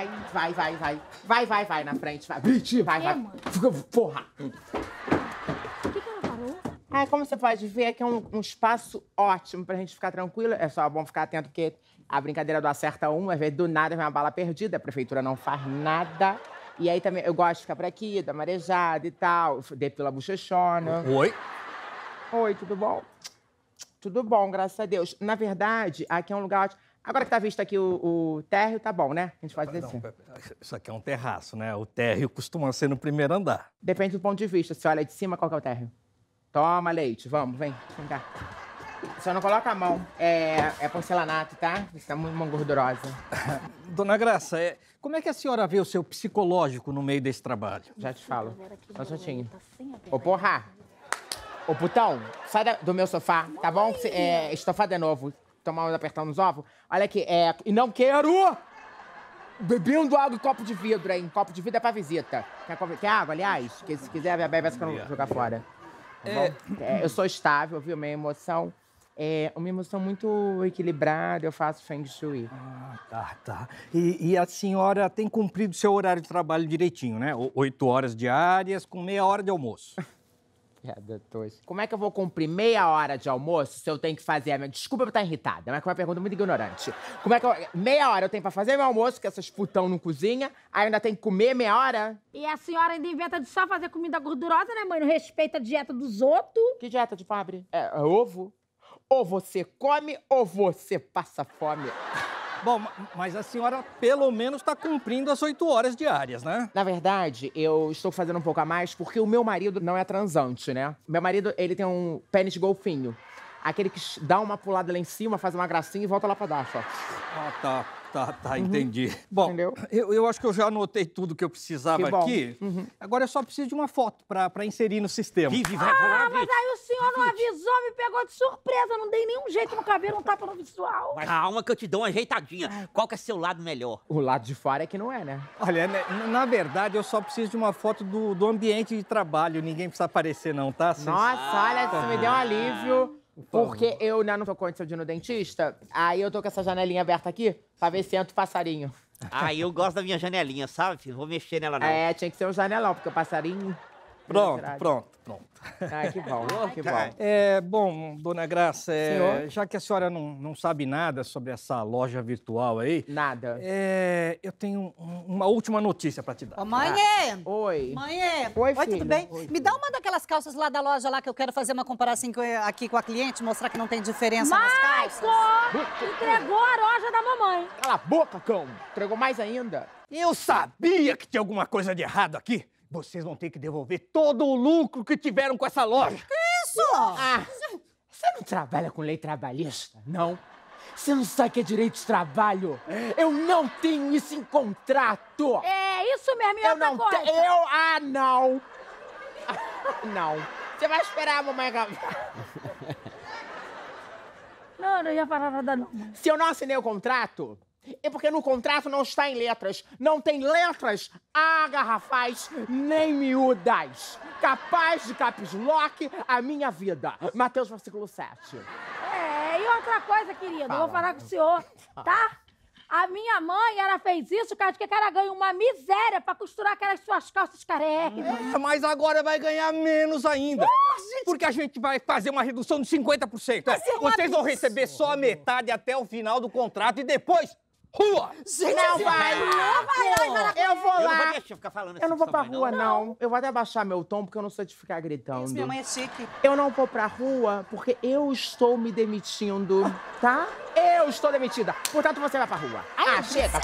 B: na frente, vai. Vai. Porra.
D: Por que ela parou?
B: Como você pode ver, aqui é um espaço ótimo pra gente ficar tranquila. É só bom ficar atento, porque a brincadeira do acerta um, às vezes do nada vem uma bala perdida, a prefeitura não faz nada. E aí também, eu gosto de ficar por aqui, dar marejada e tal, depila a bochechona. Oi, tudo bom? Tudo bom, graças a Deus. Na verdade, aqui é um lugar ótimo. Agora que tá visto aqui o térreo, tá bom, né? A gente pode descer.
M: Isso aqui é um terraço, né? O térreo costuma ser no primeiro andar.
B: Depende do ponto de vista. Se olha de cima, qual que é o térreo? Toma leite, vamos, vem cá. Só não coloca a mão. É porcelanato, tá? Você tá muito gordurosa.
M: Dona Graça, como é que a senhora vê o seu psicológico no meio desse trabalho?
B: Já te falo. Só um minutinho. Ô, porra! Ô, putão, sai do meu sofá, tá bom? Estofado de novo. Tomar um apertão nos ovos. Olha aqui, e não quero! Bebendo água em copo de vidro, hein? Copo de vidro é pra visita. Quer água, aliás? Que se quiser, bebe essa pra não jogar fora. Tá bom? Eu sou estável, viu? Minha emoção. uma emoção muito equilibrada, eu faço Feng Shui.
M: Tá. E a senhora tem cumprido seu horário de trabalho direitinho, né? 8 horas diárias com meia hora de almoço.
B: Como é que eu vou cumprir meia hora de almoço se eu tenho que fazer... Desculpa eu estar irritada, mas é uma pergunta muito ignorante. Como é que meia hora eu tenho pra fazer meu almoço, que essas putão não cozinha, aí eu ainda tenho que comer meia hora?
D: E a senhora ainda inventa de só fazer comida gordurosa, né, mãe? Não respeita a dieta dos outros.
B: Que dieta de pobre? É ovo? Ou você come ou você passa fome.
M: Bom, mas a senhora pelo menos está cumprindo as 8 horas diárias, né?
B: Na verdade, eu estou fazendo um pouco a mais porque o meu marido não é transante, né? Meu marido, ele tem um pênis de golfinho. Aquele que dá uma pulada lá em cima, faz uma gracinha e volta lá pra baixo, ó.
M: Entendi. Bom, eu acho que eu já anotei tudo que eu precisava aqui. Agora eu só preciso de uma foto pra inserir no sistema.
D: Mas aí o senhor não avisou, me pegou de surpresa. Não dei nenhum jeito no cabelo, um tapa no visual.
C: Calma que eu te dou uma ajeitadinha. Qual que é seu lado melhor?
B: O lado de fora é que não é, né?
M: Olha, na verdade, eu só preciso de uma foto do ambiente de trabalho. Ninguém precisa aparecer não, tá?
B: Nossa, olha, isso me deu um alívio. Porque eu não tô com condição de ir no dentista, aí eu tô com essa janelinha aberta aqui pra ver se entra o passarinho.
C: Eu gosto da minha janelinha, sabe? Não vou mexer nela, não.
B: Tinha que ser um janelão, porque o passarinho...
M: Pronto.
B: Que bom, que bom.
M: Bom, dona Graça,
B: Senhor?
M: já que a senhora não sabe nada sobre essa loja virtual aí...
B: Nada.
M: Eu tenho uma última notícia pra te dar.
E: Ô, mãe!
B: Oi.
E: Mãe!
B: Oi,
E: tudo
B: filho.
E: bem?
B: Oi,
E: Me dá uma daquelas calças lá da loja lá que eu quero fazer uma comparação aqui com a cliente, mostrar que não tem diferença nas calças.
D: Entregou a loja da mamãe.
B: Cala a boca, cão. Entregou mais ainda.
M: Eu sabia que tinha alguma coisa de errado aqui. Vocês vão ter que devolver todo o lucro que tiveram com essa loja.
E: Que isso?
B: Você não trabalha com lei trabalhista, não? Você não sabe que é direito de trabalho? Eu não tenho isso em contrato!
D: É isso mesmo, e
B: eu
D: outra
B: não
D: coisa?
B: não! Não. Você vai esperar a mamãe acabar.
D: Não ia falar nada, não.
B: Se eu não assinei o contrato, é porque no contrato não está em letras. Não tem letras agarrafais nem miúdas. Capaz de caps lock a minha vida. Mateus, versículo 7.
D: E outra coisa, querido, eu vou falar com o senhor, tá? A minha mãe, ela fez isso, cara, que ela ganha uma miséria pra costurar aquelas suas calças carecas.
M: Mas agora vai ganhar menos ainda. Porque a gente vai fazer uma redução de 50%. Vocês vão receber só a metade até o final do contrato e depois... Rua!
B: Gente, não vai! Eu vou lá!
C: Eu não vou deixar ficar falando assim.
B: Eu não vou pra
C: mãe,
B: rua, não. Eu vou até baixar meu tom, porque eu não sou de ficar gritando.
E: Isso, minha mãe é chique.
B: Eu não vou pra rua, porque eu estou me demitindo, tá? Eu estou demitida. Portanto, você vai pra rua. Chega!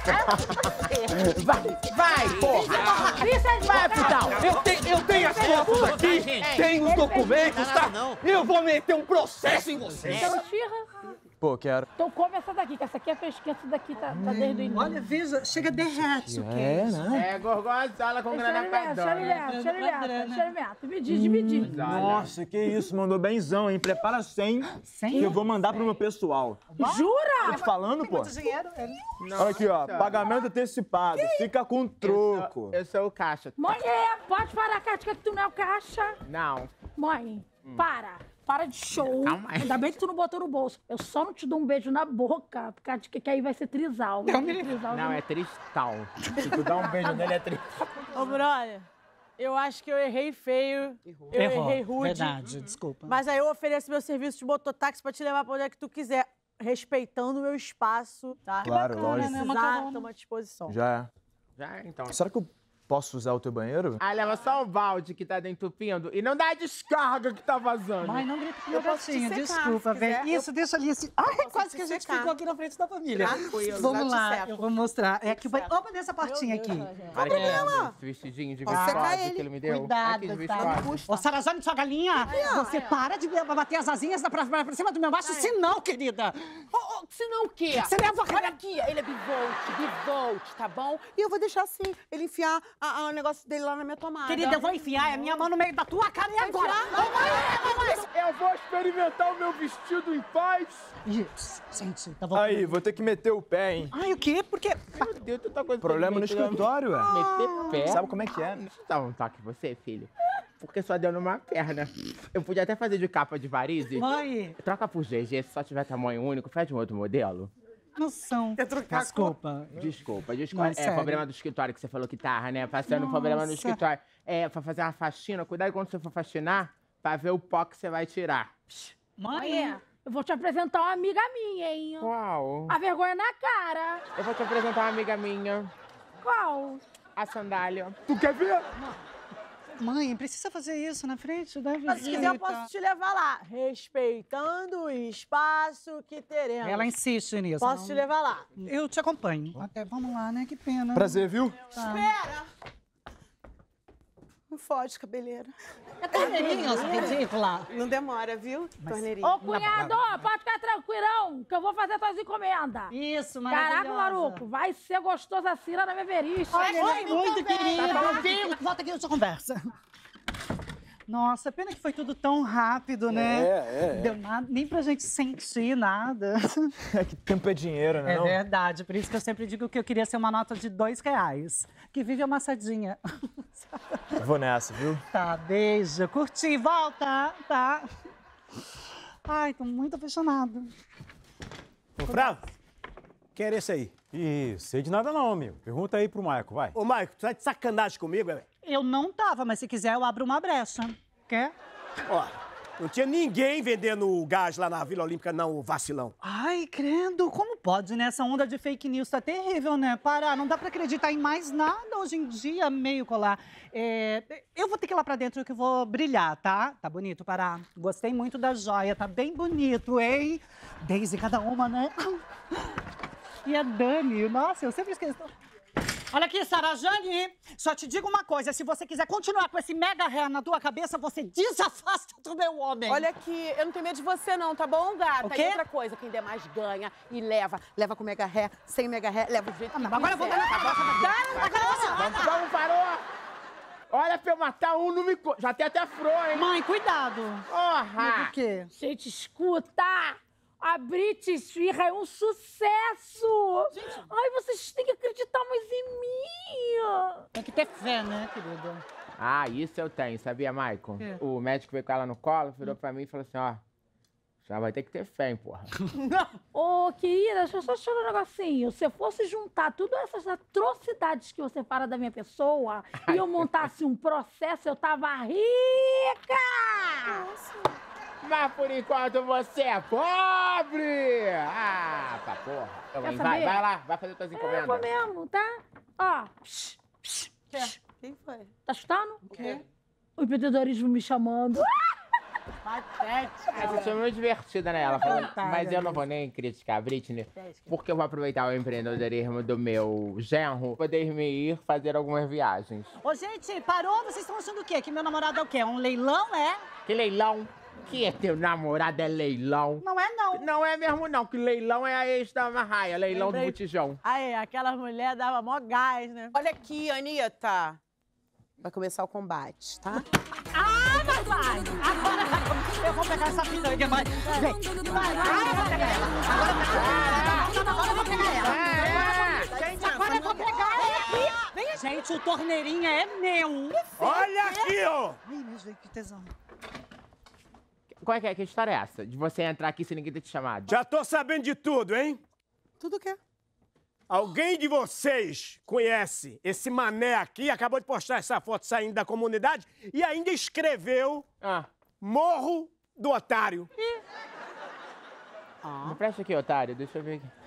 B: Vai, porra! Vai, putão!
M: Eu tenho as fotos aqui, tenho os documentos, tá? Eu vou meter um processo em vocês.
D: Quer esfirra?
K: Pô, quero.
D: Então come essa daqui, que essa aqui é fresquinha, essa daqui tá desde o início.
E: Olha, veja, chega derrete o queijo.
B: É gorgonzola com grana padrão.
D: Experimenta. Dividir.
N: Nossa, que isso, mandou benzão, hein? Prepara 100 que eu vou mandar pro meu pessoal.
D: Jura?
N: Tô te falando, pô.
E: Muito dinheiro,
N: Olha aqui, ó, pagamento antecipado, fica com troco.
B: Eu sou o caixa.
D: Mãe, pode parar, Cátia, que tu não é o caixa.
B: Não.
D: Mãe, para de show.
B: Calma aí.
D: Ainda bem que tu não botou no bolso. Eu só não te dou um beijo na boca, porque que aí vai ser trisal.
B: Não, é tristal. Se tu dá um beijo nele, é tristal.
L: Ô, brother, eu acho que eu errei feio. Eu errei rude.
E: Verdade, desculpa.
L: Mas aí eu ofereço meu serviço de mototáxi pra te levar pra onde é que tu quiser, respeitando o meu espaço, tá?
N: Claro, lógico.
L: Se precisar, tamo à disposição.
N: Já
B: Já, então.
N: Será que eu posso usar o teu banheiro?
B: Leva só o balde que tá entupindo e não dá a descarga que tá vazando.
E: Mãe, não grita com meu
L: posso te
E: gatinho,
L: secar,
E: desculpa,
L: se
E: velho.
L: quiser.
E: Isso, deixa ali assim. Ai, quase que a gente
L: secar.
E: ficou aqui na frente da família.
B: Tranquilo.
E: Vamos
L: Já
E: lá,
L: te seco.
E: eu vou mostrar. É aqui, opa, nessa portinha aqui.
B: Olha esse vestidinho de viscose que ele me deu.
E: Cuidado,
B: Aqui de
E: tá?
B: viscose.
E: Ô, Sarazone, sua galinha, você para de bater as asinhas pra cima do meu macho, senão, querida.
L: Senão o quê?
E: Você leva a
L: Olha aqui, ele é bivolt, tá bom? E eu vou deixar assim, ele enfiar o negócio dele lá na minha tomada.
E: Querida, eu vou enfiar a minha mão no meio da tua cara e agora.
B: Eu vou experimentar o meu vestido em paz.
E: Isso, gente, tá voltando.
N: Aí, vou ter que meter o pé, hein?
E: Ai, o quê? Porque...
B: Meu Deus, tu tá com
N: Problema no escritório, é.
B: Meter pé.
N: Sabe como é que é?
B: Deixa eu dar um toque em você, filho. Porque só deu numa perna. Eu podia até fazer de capa de varize.
E: Mãe.
B: Troca por GG, se só tiver tamanho único, faz de um outro modelo.
E: Noção.
B: Desculpa.
E: Não,
B: É
E: sério.
B: problema do escritório que você falou que tava, né? Passando problema no
E: Nossa.
B: escritório. É, pra fazer uma faxina, cuidado quando você for faxinar, pra ver o pó que você vai tirar.
D: Mãe, eu vou te apresentar uma amiga minha, hein?
B: Qual?
D: A vergonha na cara.
B: Eu vou te apresentar uma amiga minha.
D: Qual?
B: A sandália. Tu quer ver?
E: Mãe, precisa fazer isso na frente da visita.
L: Mas se quiser, eu posso te levar lá. Respeitando o espaço que teremos.
E: Ela insiste nisso.
L: Posso
E: não-
L: te levar lá.
E: Eu te acompanho. Até vamos lá, né? Que pena.
N: Prazer, viu?
E: Tá.
L: Espera! Não fode, cabeleira.
E: É torneirinho, essa ridícula.
L: Não demora, viu? Torneirinho.
D: Ô, cunhado, pode ficar tranquilão, que eu vou fazer tuas encomendas.
E: Isso,
D: Caraca,
E: maravilhosa.
D: maluco, vai ser gostoso a Cira na minha verice.
E: Olha, ele é muito querido.
D: Tá falando
E: Volta aqui na sua conversa. Nossa, pena que foi tudo tão rápido, né?
N: É.
E: Deu nada, nem pra gente sentir nada.
N: É que tempo é dinheiro, né?
E: É
N: não?
E: verdade, por isso que eu sempre digo que eu queria ser uma nota de R$2. Que vive amassadinha.
N: Eu vou nessa, viu?
E: Tá, beijo. Curti, volta, tá? Ai, tô muito apaixonada.
O: Ô, Fravo, quem era esse aí?
N: Ih, sei de nada não, amigo. Pergunta aí pro Maico, vai.
O: Ô, Maico, tu tá de sacanagem comigo, velho?
E: Eu não tava, mas se quiser eu abro uma brecha. Quer?
O: Ó, não tinha ninguém vendendo gás lá na Vila Olímpica, não, vacilão.
E: Ai, credo, como pode, né? Essa onda de fake news tá terrível, né? Parar, não dá pra acreditar em mais nada hoje em dia, meio colar. Eu vou ter que ir lá pra dentro que eu vou brilhar, tá? Tá bonito, Pará. Gostei muito da joia, tá bem bonito, hein? 10 em cada uma, né? E a Dani, nossa, eu sempre esqueço. Olha aqui, Sarajane, só te digo uma coisa, se você quiser continuar com esse mega hair na tua cabeça, você desafasta do meu homem.
L: Olha aqui, eu não tenho medo de você não, tá bom, gata?
E: O quê?
L: E outra coisa, quem der mais ganha e leva. Leva com mega ré, sem mega ré, leva do jeito que
E: agora eu vou dar na
B: Vamos, parou! Olha, pra eu matar um, não me... Já tem até fro, hein?
E: Mãe, cuidado.
B: Porra!
E: O quê?
D: Gente, escuta! A Britney Spears é um sucesso! Ai, vocês têm que acreditar mais em mim!
E: Tem que ter fé, né, querida?
B: Ah, isso eu tenho, sabia, Maicon?
E: É.
B: O médico veio com ela no colo, virou pra mim e falou assim, ó... Já vai ter que ter fé, hein, porra.
D: Ô, querida, deixa eu só te falar um negocinho. Se eu fosse juntar tudo essas atrocidades que você fala da minha pessoa e eu montasse um processo, eu tava rica!
L: Nossa.
B: Mas por enquanto você é pobre! Ah, pra porra. Então,
D: Quer
B: vai
D: saber?
B: lá, vai fazer tuas encomendas.
D: Vou mesmo, tá? Ó,
L: Quem foi?
D: tá escutando?
L: O quê?
D: O empreendedorismo me chamando.
B: Essa foi muito divertida, né? Ela falou,
D: Coitada,
B: mas eu não vou nem criticar a Britney, porque eu vou aproveitar o empreendedorismo do meu genro, poder me ir fazer algumas viagens.
E: Ô, gente, parou? Vocês estão achando o quê? Que meu namorado é o quê? Um leilão, é?
B: Que leilão? Que é teu namorado é leilão?
E: Não é, não.
B: Não é mesmo, não. Que leilão é a ex da Marraia, leilão do botijão.
L: Aí, aquela mulher dava mó gás, né? Olha aqui, Anitta. Vai começar o combate, tá?
E: Ah, mas vai! Agora eu vou pegar essa piranha, vai. Vem. Vai, eu vou pegar ela. Agora eu vou pegar ela. Agora eu vou pegar ela aqui. Vem. Gente, o torneirinha é meu.
O: Olha aqui, ó!
E: Ai, meu Deus, que tesão.
B: Qual é que é? Que história é essa? De você entrar aqui sem ninguém ter te chamado?
O: Já tô sabendo de tudo, hein?
L: Tudo o quê?
O: Alguém de vocês conhece esse mané aqui? Acabou de postar essa foto saindo da comunidade e ainda escreveu Morro do Otário.
B: Me presta aqui, otário. Deixa eu ver aqui.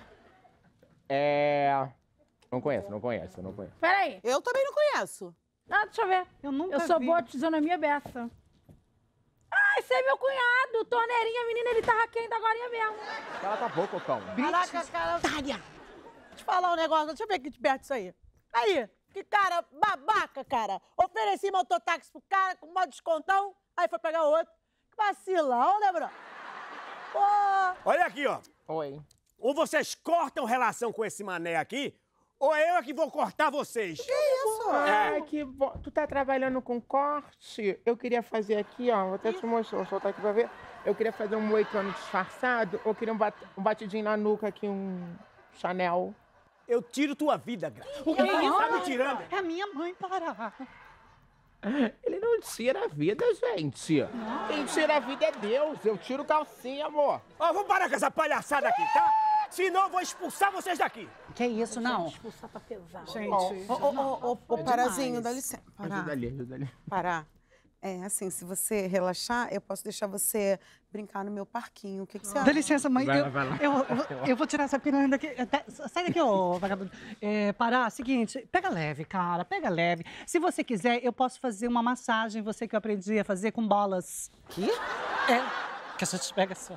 B: Não conheço.
L: Peraí. Eu também não conheço.
D: Ah, deixa eu ver. Eu sou boa tesoura na minha beça. Ah, esse é meu cunhado. Torneirinha, menina, ele tava aqui ainda agora mesmo.
B: Cala a boca, cão.
L: Caraca, cara. Deixa eu te falar um negócio. Deixa eu ver aqui de perto isso aí. Aí, que cara babaca, cara. Ofereci mototáxi pro cara com mó descontão. Aí foi pegar outro. Que vacilão, né, bro? Pô.
O: Olha aqui, ó.
B: Oi.
O: Ou vocês cortam relação com esse mané aqui, ou eu é que vou cortar vocês.
L: Que isso?
B: Ai, que bom. Tu tá trabalhando com corte? Eu queria fazer aqui, ó. Vou até te mostrar, vou soltar aqui pra ver. Eu queria fazer um moicano disfarçado, ou queria um batidinho na nuca aqui, um Chanel.
O: Eu tiro tua vida, Graça.
E: O que é isso?
O: Tá me tirando?
E: É a minha mãe, para.
B: Ele não tira a vida, gente. Quem tira a vida é Deus. Eu tiro calcinha, amor.
O: Ó, vamos parar com essa palhaçada aqui, tá? Senão eu vou expulsar vocês daqui.
E: Que isso, não?
D: Expulsar tá pesado.
P: Gente, ô, Parazinho, dá licença.
B: Ajuda ali, ajuda ali.
P: Pará. É, assim, se você relaxar, eu posso deixar você brincar no meu parquinho. O que você acha?
E: Dá licença, mãe.
B: Vai lá.
E: Eu vou tirar essa piranha daqui. Sai daqui, ô vagabundo. Pará, seguinte, pega leve, cara, pega leve. Se você quiser, eu posso fazer uma massagem, você que eu aprendi a fazer com bolas.
P: Que?
E: Que a gente pega só.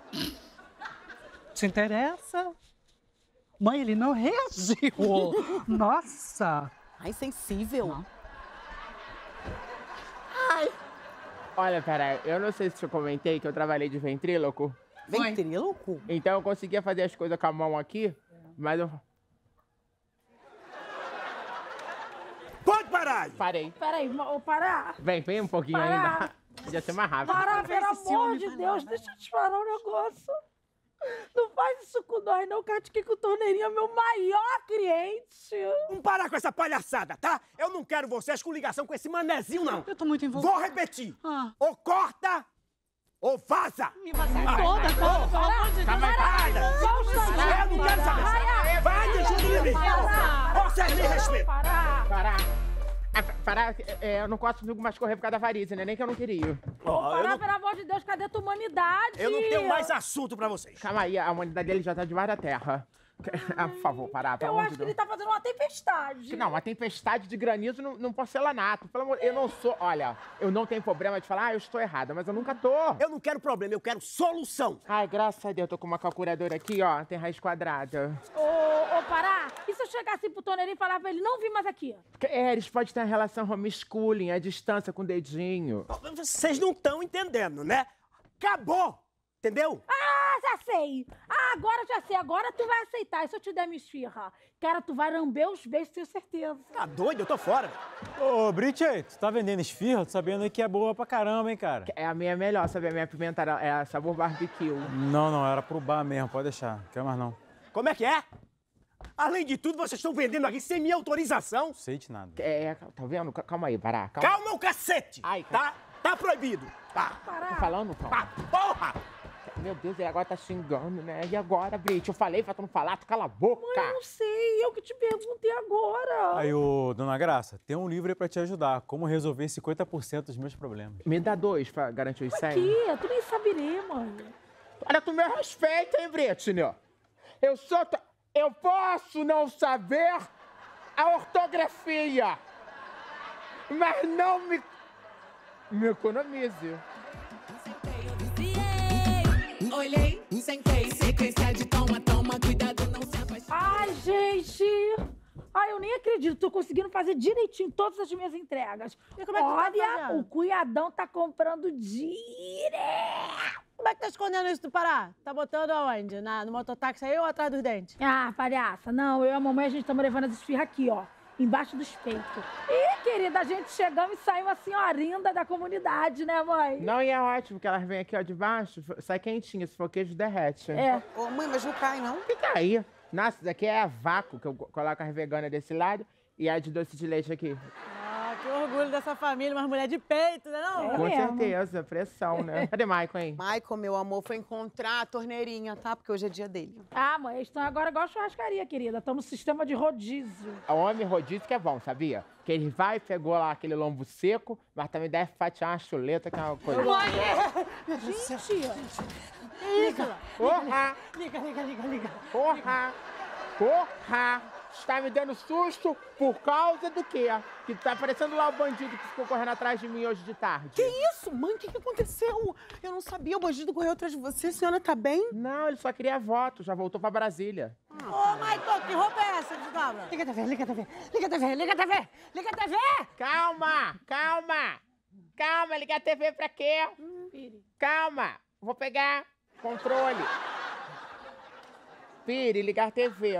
E: Te interessa? Mãe, ele não reagiu. Nossa.
P: Ai, sensível.
B: Ai. Olha, peraí, eu não sei se eu comentei que eu trabalhei de ventríloco.
P: Ventríloco?
B: Então eu conseguia fazer as coisas com a mão aqui, mas eu...
O: Pode parar!
B: Parei.
D: Peraí, ô, Pará.
B: Vem um pouquinho
D: Pará.
B: ainda. Podia ser mais rápido.
D: Pará, pelo amor de Deus, deixa eu te falar um negócio. Não faz isso com nós, não, que o Torneirinho é meu maior cliente.
O: Vamos parar com essa palhaçada, tá? Eu não quero vocês com ligação com esse manezinho, não.
E: Eu tô muito envolvida.
O: Vou repetir. Ou corta, ou vaza.
E: Me vaza toda, cara. Pelo amor de Deus.
O: Eu não quero saber. Vai, deixa eu me Vocês me respeitam.
B: Pará, eu não posso mais correr por causa da varize, né? Nem que eu não queria.
D: Pará, pelo amor de Deus, cadê tua humanidade?
O: Eu não tenho mais assunto pra vocês.
B: Calma aí, a humanidade dele já tá debaixo da terra. Por favor, Pará, pelo
D: Eu
B: amor
D: acho
B: de
D: que ele
B: Deus.
D: tá fazendo uma tempestade.
B: Não, uma tempestade de granizo num porcelanato. Pelo amor, eu não sou... Olha, eu não tenho problema de falar, eu estou errada, mas eu nunca tô.
O: Eu não quero problema, eu quero solução.
B: Ai, graças a Deus, eu tô com uma calculadora aqui, ó, tem raiz quadrada.
D: Ô, Pará, e se eu chegar assim pro Torneirinho e falar pra ele, não vir mais aqui?
B: Eles podem ter uma relação homeschooling, à distância, com o dedinho.
O: Vocês não estão entendendo, né? Acabou, entendeu?
D: Já sei. Agora já sei. Agora tu vai aceitar. E se eu te der minha esfirra? Cara, tu vai lamber os beijos, tenho certeza.
O: Tá doido? Eu tô fora.
N: Ô, Britney, tu tá vendendo esfirra? Tô sabendo aí que é boa pra caramba, hein, cara?
B: A minha é melhor, sabe? A minha pimenta é sabor barbecue.
N: Não, era pro bar mesmo, pode deixar. Não quero mais não.
O: Como é que é? Além de tudo, vocês estão vendendo aqui sem minha autorização.
N: Sei de nada.
B: Tá vendo? Calma aí, Pará.
O: Calma o cacete!
B: Ai,
O: tá proibido. Tá.
B: Tá falando, Paulo?
O: Porra!
B: Meu Deus, ele agora tá xingando, né? E agora, Brit? Eu falei pra tu não falar, tu cala a boca.
D: Mãe, eu não sei. Eu que te perguntei agora.
N: Aí, ô, dona Graça, tem um livro aí pra te ajudar. Como resolver 50% dos meus problemas.
B: Me dá 2 pra garantir os 100.
D: Aqui, tu nem saberê, mãe.
B: Olha, tu me respeita, hein, Britney? Eu posso não saber a ortografia, mas não me economize.
Q: Olhei, sentei, sequência de toma, cuidado, não se apaixone.
D: Ai, gente! Ai, eu nem acredito, tô conseguindo fazer direitinho todas as minhas entregas.
L: E como é que tu tá
D: Olha,
L: fazendo?
D: o cunhadão tá comprando direto.
L: Como é que tá escondendo isso do Pará? Tá botando aonde? No mototáxi aí ou atrás dos dentes?
D: Ah, palhaça, não, eu e a mamãe, a gente estamos levando as esfirras aqui, ó. Embaixo dos peitos. Ih, querida, a gente chegamos e saiu uma senhorinda da comunidade, né, mãe?
B: Não, e é ótimo que elas vêm aqui, ó, de baixo, sai quentinha, se for queijo, derrete.
P: Ô, mãe, mas não cai, não?
B: Fica aí. Nossa, isso daqui é a vácuo, que eu coloco as veganas desse lado e a de doce de leite aqui.
L: Ah, que orgulho dessa família, umas mulheres de peito, né não?
B: Com certeza, pressão, né? Cadê Maicon, hein?
P: Maicon, meu amor, foi encontrar a torneirinha, tá? Porque hoje é dia dele.
D: Ah, mãe, eles estão agora igual a churrascaria, querida. Estão no sistema de rodízio.
B: O homem rodízio que é bom, sabia? Que ele vai, pegou lá aquele lombo seco, mas também deve fatiar uma chuleta, que é uma coisa...
D: Gente!
L: Liga!
B: Porra!
L: Liga!
B: Porra! Está me dando susto por causa do quê? Que tá parecendo lá o bandido que ficou correndo atrás de mim hoje de tarde.
P: Que isso, mãe? O que aconteceu? Eu não sabia, o bandido correu atrás de você. A senhora tá bem?
B: Não, ele só queria voto, já voltou pra Brasília.
L: Ô, Maicon, que roupa é essa de cabra?
E: Liga a TV, liga a TV, liga a TV, liga a TV, liga a TV!
B: Calma! Liga a TV pra quê? Calma! Vou pegar controle. Pire, ligar a TV.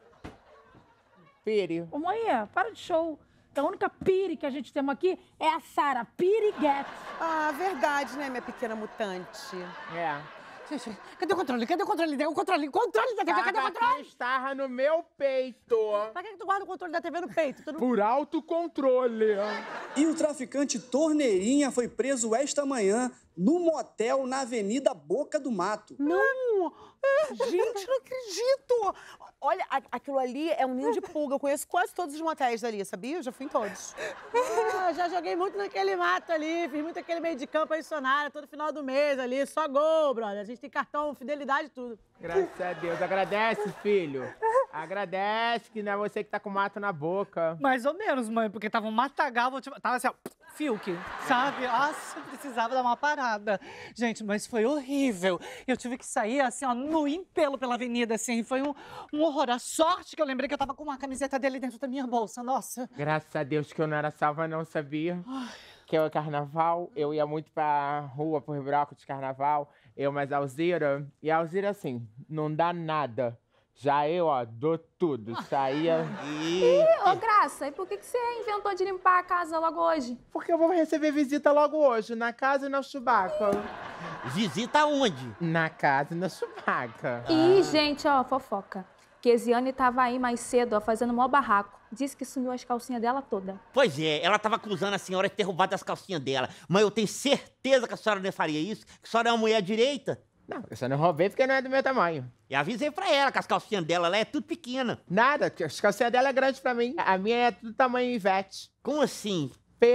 B: Pire.
D: Ô, mãe, para de show. A única Pire que a gente tem aqui é a Sara Piriguete.
P: Ah, verdade, né, minha pequena mutante?
B: É.
E: Cadê o controle? Cadê o controle? Cadê o controle? Controle da TV, cadê o controle?
B: Estarra no meu peito.
L: Pra que tu guarda o controle da TV no peito? Tu não...
B: Por autocontrole.
R: E o traficante Torneirinha foi preso esta manhã no motel na Avenida Boca do Mato.
L: Não! Gente, não acredito! Olha, aquilo ali é um ninho de pulga. Eu conheço quase todos os motéis dali, sabia? Eu já fui em todos. Já joguei muito naquele mato ali, fiz muito aquele meio de campo adicionário, todo final do mês ali, só gol, brother. A gente tem cartão, fidelidade e tudo.
B: Graças a Deus. Agradece, filho. Agradece que não é você que tá com mato na boca.
E: Mais ou menos, mãe, porque tava um matagal, tava assim, ó, Fiuk, sabe? Nossa, eu precisava dar uma parada. Gente, mas foi horrível. Eu tive que sair, assim, ó, no impelo pela avenida, assim. Foi um horror. A sorte que eu lembrei que eu tava com uma camiseta dele dentro da minha bolsa, nossa.
B: Graças a Deus que eu não era salva, não sabia. Que é o carnaval, eu ia muito pra rua, pro bloco de carnaval, eu mais a Alzira. E a Alzira, assim, não dá nada. Já eu, ó, dou tudo. Saía
S: Ô, Graça, e por que você inventou de limpar a casa logo hoje?
B: Porque eu vou receber visita logo hoje, na casa e na Chewbacca.
C: Visita onde?
B: Na casa e na Chewbacca.
S: Ih, gente, ó, fofoca. Kesiane tava aí mais cedo, ó, fazendo mó barraco. Disse que sumiu as calcinhas dela toda.
C: Pois é, ela tava acusando a senhora de ter roubado as calcinhas dela. Mas eu tenho certeza que a senhora não faria isso, que a senhora é uma mulher direita.
B: Não, eu só não roubei porque não é do meu tamanho.
C: E avisei pra ela que as calcinhas dela lá é tudo pequena.
B: Nada, as calcinhas dela é grande pra mim. A minha é tudo tamanho Ivete.
C: Como assim?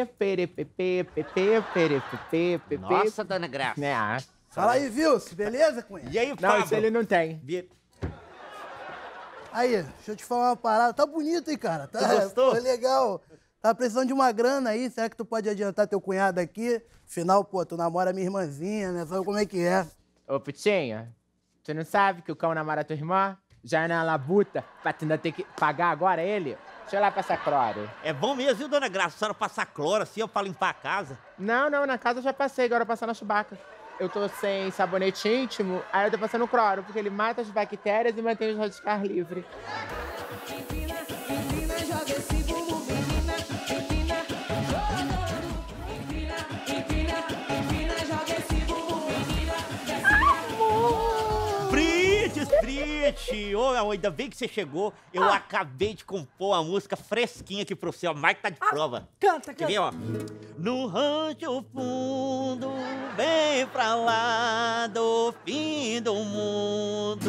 B: Nossa,
C: dona Graça.
B: Né?
F: Fala aí, Vilso, beleza com ele?
C: E aí,
B: Não,
C: Pablo?
B: isso ele não tem.
F: Aí, deixa eu te falar uma parada. Tá bonito, hein, cara? Tá,
C: Tu gostou?
F: Foi legal. Tá precisando de uma grana aí. Será que tu pode adiantar teu cunhado aqui? Afinal, pô, tu namora minha irmãzinha, né? Sabe como é que é?
B: Ô, Putinha, tu não sabe que o cão namora tua irmã? Já é na labuta, pra tu ainda ter que pagar agora ele? Deixa eu lá passar cloro.
C: É bom mesmo, viu, dona Graça? A senhora passar cloro assim, ó, pra limpar a casa.
B: Não, na casa eu já passei, agora eu passar na Chewbacca. Eu tô sem sabonete íntimo, aí eu tô passando cloro, porque ele mata as bactérias e mantém os radicais livres.
Q: Empina, joga esse bumbum, menina. Empina, joga esse bumbum, menina.
C: Brit! Ô, ainda bem que você chegou. Eu acabei de compor uma música fresquinha aqui pro seu. O Mike tá de prova.
L: Canta.
C: Quer ver, ó? No rancho fundo, bem pra lá do fim do mundo.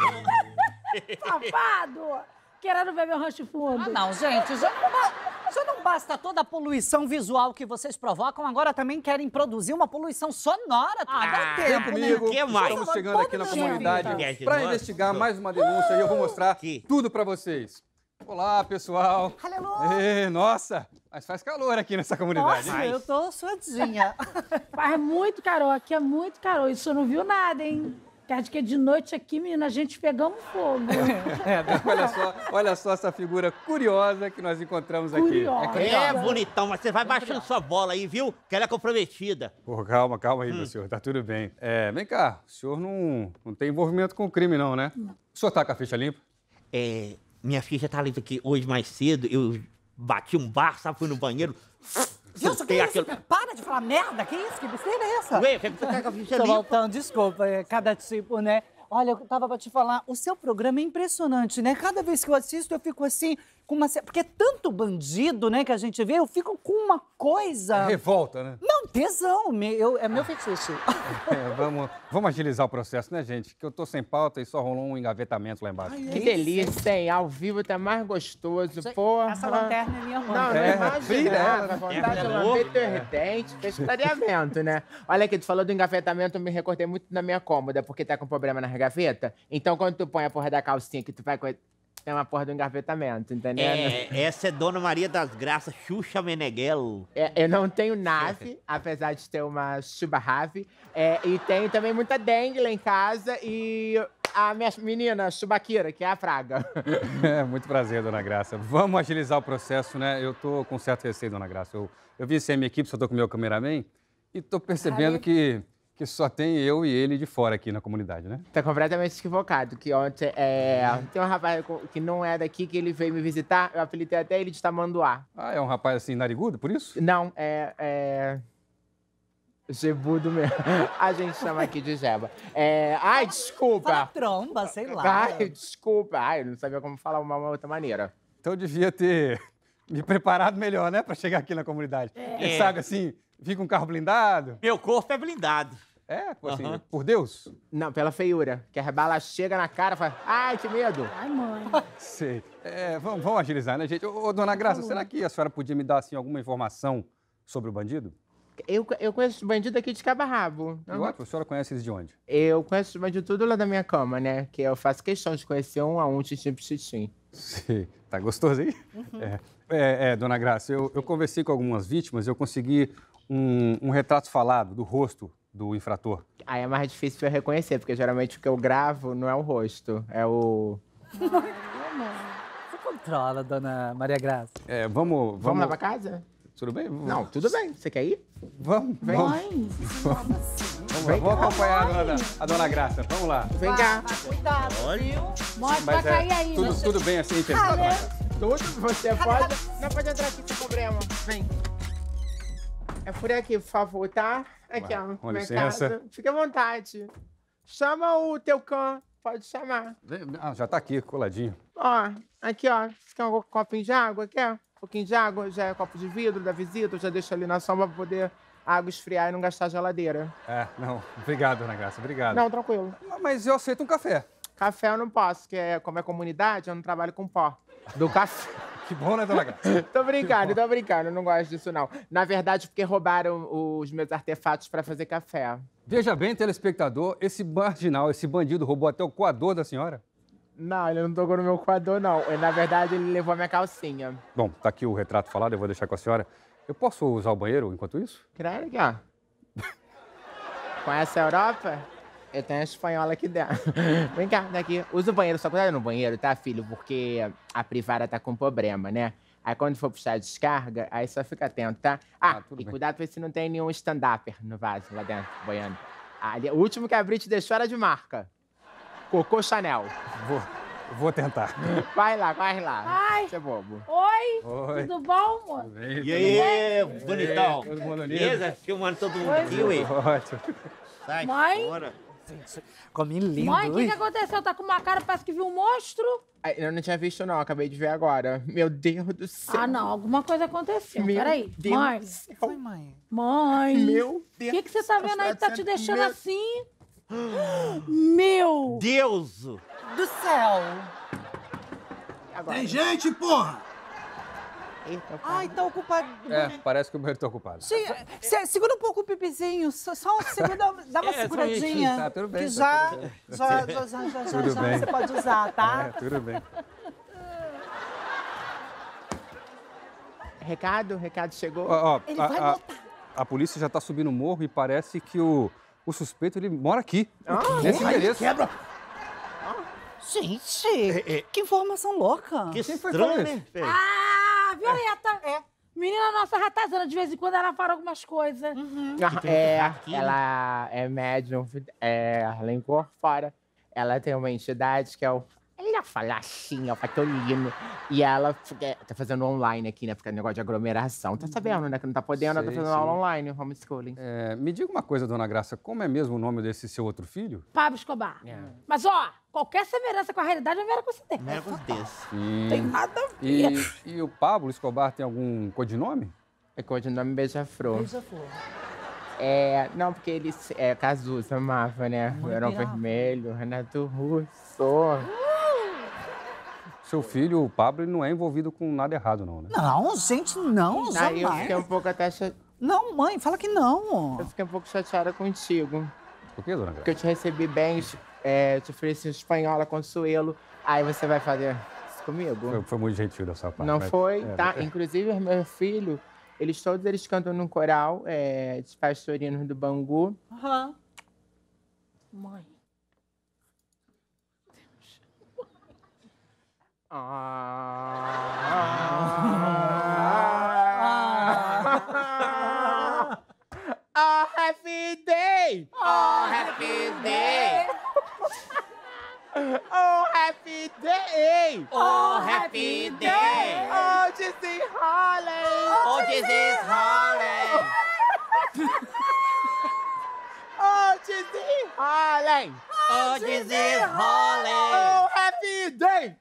D: Safado! Querendo ver meu rancho fundo.
E: Ah, não, gente, já não basta toda a poluição visual que vocês provocam, agora também querem produzir uma poluição sonora. Dá tempo, né?
C: O que mais?
N: Estamos chegando aqui na comunidade
C: Gente,
N: para
C: nossa.
N: investigar mais uma denúncia e eu vou mostrar tudo para vocês. Olá, pessoal.
E: Aleluia.
N: Nossa, mas faz calor aqui nessa comunidade.
D: Nossa,
N: hein?
E: Eu tô suadinha.
D: Faz muito calor, aqui é muito calor. E o senhor não viu nada, hein? Acho que de noite aqui, menina, a gente pegamos fogo.
N: Olha só essa figura curiosa que nós encontramos aqui.
D: Curiosa.
C: É, bonitão, mas você vai baixando sua bola aí, viu? Que ela é comprometida.
N: Pô, calma aí, meu senhor, tá tudo bem. Vem cá, o senhor não tem envolvimento com o crime, não, né? O senhor tá com a ficha limpa?
C: Minha ficha tá limpa aqui hoje mais cedo. Eu bati um bar, sabe? Fui no banheiro.
E: Wilson, que isso? Para de falar merda, que isso? Que besteira é essa?
C: Ué, o que você tá com a ficha
E: Tô
C: limpa?
E: voltando, desculpa, é cada tipo, né? Olha, eu tava pra te falar, o seu programa é impressionante, né? Cada vez que eu assisto, eu fico assim, com uma... Porque é tanto bandido, né, que a gente vê, eu fico com uma coisa...
N: Revolta, né?
E: Não, tesão, é meu fetiche.
N: Vamos agilizar o processo, né, gente? Que eu tô sem pauta e só rolou um engavetamento lá embaixo.
B: Que delícia, hein? Ao vivo tá mais gostoso, porra.
E: Essa lanterna é minha mãe.
B: Não
N: brilha
B: imaginava.
N: ela.
B: Vontade de lamber teu redente, vegetariamento, né? Olha aqui, tu falou do engavetamento, eu me recortei muito na minha cômoda, porque tá com problema na gaveta. Então, quando tu põe a porra da calcinha que tu vai... É uma porra do engavetamento, entendeu?
C: Essa é Dona Maria das Graças, Xuxa Meneghel.
B: Eu não tenho nave, apesar de ter uma chubarrave. E tenho também muita dengue lá em casa e a minha menina, Chubaquira, que é a praga.
N: Muito prazer, dona Graça. Vamos agilizar o processo, né? Eu tô com certo receio, dona Graça. Eu vi sem a minha equipe, só tô com o meu cameraman e tô percebendo que só tem eu e ele de fora aqui na comunidade, né?
B: Tá completamente equivocado, que ontem tem um rapaz que não é daqui, que ele veio me visitar, eu apelidei até ele de Tamanduá.
N: Ah, é um rapaz assim, narigudo, por isso?
B: Não, Gebudo mesmo. A gente chama aqui de jeba. Ai, desculpa.
E: Fala tromba, sei lá.
B: Ai, desculpa. Ai, eu não sabia como falar uma outra maneira.
N: Então eu devia ter me preparado melhor, né? Pra chegar aqui na comunidade. Quem sabe assim, vir com um carro blindado.
C: Meu corpo é blindado.
N: Assim, por Deus?
B: Não, pela feiura. Que a bala chega na cara e fala, ai, que medo.
D: Ai, mãe.
N: Sei. Vamos agilizar, né, gente? Ô, dona Graça, será que a senhora podia me dar, assim, alguma informação sobre o bandido?
B: Eu conheço bandido aqui de cabo a rabo.
N: Ótimo, a senhora conhece eles de onde?
B: Eu conheço bandido tudo lá da minha cama, né? Que eu faço questão de conhecer um a um, tchim por tchim.
N: Sei. Tá gostoso aí? Dona Graça, eu conversei com algumas vítimas e eu consegui um retrato falado do rosto do infrator.
B: Aí é mais difícil eu reconhecer, porque geralmente o que eu gravo não é o rosto, é o...
E: Você controla, dona Maria Graça.
B: Vamos lá pra casa?
N: Tudo bem?
B: Não, tudo bem. Você quer ir?
N: Vamos.
B: Vem.
N: Vamos acompanhar a dona Graça. Vamos lá.
B: Vem cá.
L: Cuidado, viu?
D: Mostra, vai cair aí.
N: Tudo bem assim, gente?
B: Tudo, você pode... Não pode entrar aqui sem problema. Vem. É por aqui, por favor, tá? Aqui, ó.
N: Com
B: minha
N: licença.
B: casa. Fica à vontade. Chama o teu cão. Pode chamar.
N: Já tá aqui, coladinho.
B: Ó, aqui, ó. Você quer um copinho de água? Quer? Um pouquinho de água? Já é copo de vidro da visita. Eu já deixo ali na sombra pra poder a água esfriar e não gastar a geladeira.
N: Não. Obrigado, dona Graça. Obrigado.
B: Não, tranquilo.
N: Mas eu aceito um café.
B: Café eu não posso, porque como é comunidade, eu não trabalho com pó. Do café.
N: Que bom, né, dona Graça?
B: Tô brincando, eu não gosto disso, não. Na verdade, porque roubaram os meus artefatos pra fazer café.
N: Veja bem, telespectador, esse marginal, esse bandido roubou até o coador da senhora.
B: Não, ele não tocou no meu coador, não. Na verdade, ele levou a minha calcinha.
N: Bom, tá aqui o retrato falado, eu vou deixar com a senhora. Eu posso usar o banheiro enquanto isso?
B: Claro que, ó. Conhece a Europa? Eu tenho a espanhola aqui dentro. Vem cá, daqui. Usa o banheiro, só cuidado no banheiro, tá, filho? Porque a privada tá com problema, né? Aí quando for puxar a descarga, aí só fica atento, tá? E cuidado pra ver se não tem nenhum stand-upper no vaso lá dentro, boiando. Ali, o último que a Brit deixou era de marca. Cocô Chanel.
N: Vou tentar.
B: Vai lá, vai lá.
D: Ai.
B: Você é bobo.
D: Oi. Tudo bom, amor?
C: E aí, bonitão?
N: Todo mundo unido?
C: Beleza? Filmando todo mundo aqui, ué.
N: Ótimo.
C: Sai
D: Mãe?
C: fora.
E: Come lindo.
D: Mãe, o que aconteceu? Tá com uma cara, parece que viu um monstro.
B: Eu não tinha visto, não. Acabei de ver agora. Meu Deus do céu.
D: Ah, não. Alguma coisa aconteceu.
B: Meu
D: Peraí.
B: Deus
D: Mãe.
B: do céu.
E: Foi, mãe.
D: Mãe.
B: Meu Deus.
D: O que você tá vendo aí que tá te deixando
B: Meu-
D: assim? Meu
C: Deus!
E: Do céu.
B: Agora.
F: Tem gente, porra!
B: Eita,
E: Ai, tá ocupado.
N: Parece que o banheiro tá ocupado.
E: Segura um pouco o pipizinho, só segura, dá uma seguradinha.
N: Tá, tudo bem.
E: Que
N: tá
E: já
N: tudo bem.
E: já
N: bem.
E: você pode usar, tá?
N: Tudo bem.
B: Recado chegou.
E: Ele vai voltar.
N: A polícia já tá subindo o morro e parece que o suspeito, ele mora aqui. Nesse
F: Ai,
N: endereço.
F: quebra!
E: Gente, que informação louca.
C: Que
N: Quem foi
C: estranho,
N: esse?
C: né? velho?
D: Ah, Violeta. Menina nossa ratazana, de vez em quando ela fala algumas coisas.
B: Ela é médium, ela incorpora. Ela tem uma entidade que é o... Ela fala assim, é o Patolino. E ela tá fazendo online aqui, né? Porque é negócio de aglomeração. Tá sabendo, né? Que não tá podendo, ela tá
N: Sei,
B: fazendo
N: sim.
B: aula online, homeschooling.
N: Me diga uma coisa, dona Graça, como é mesmo o nome desse seu outro filho?
D: Pablo Escobar. Mas, ó, qualquer semelhança com a realidade é mera coincidência.
C: Mera coincidência.
E: Tem nada a ver.
N: E o Pablo Escobar tem algum codinome?
B: É codinome Beija-Flor.
E: Beija-flor.
B: Não, porque ele é Cazuza, amava, né? Verão Vermelho, Renato Russo.
N: Seu filho, o Pablo, ele não é envolvido com nada errado, não, né?
E: Não, gente, não,
B: Aí eu
E: jamais.
B: fiquei um pouco até
E: Não, mãe, fala que não.
B: Eu fiquei um pouco chateada contigo.
N: Por que, dona Graça?
B: Porque eu te recebi bem, te ofereci espanhola, Consuelo. Aí você vai fazer isso comigo?
N: Foi muito gentil da sua parte.
B: Não
N: mas-
B: foi, tá? Inclusive, meu filho, todos eles cantam num coral de pastorinos do Bangu.
E: Aham.
D: Mãe.
B: Oh, happy day!
Q: Oh, happy day!
B: Oh, happy day!
Q: Oh, happy day!
B: Oh, this is Harley!
Q: Oh, this is Harley!
B: Holly!
C: Oh, desenrole!
B: Oh, happy day!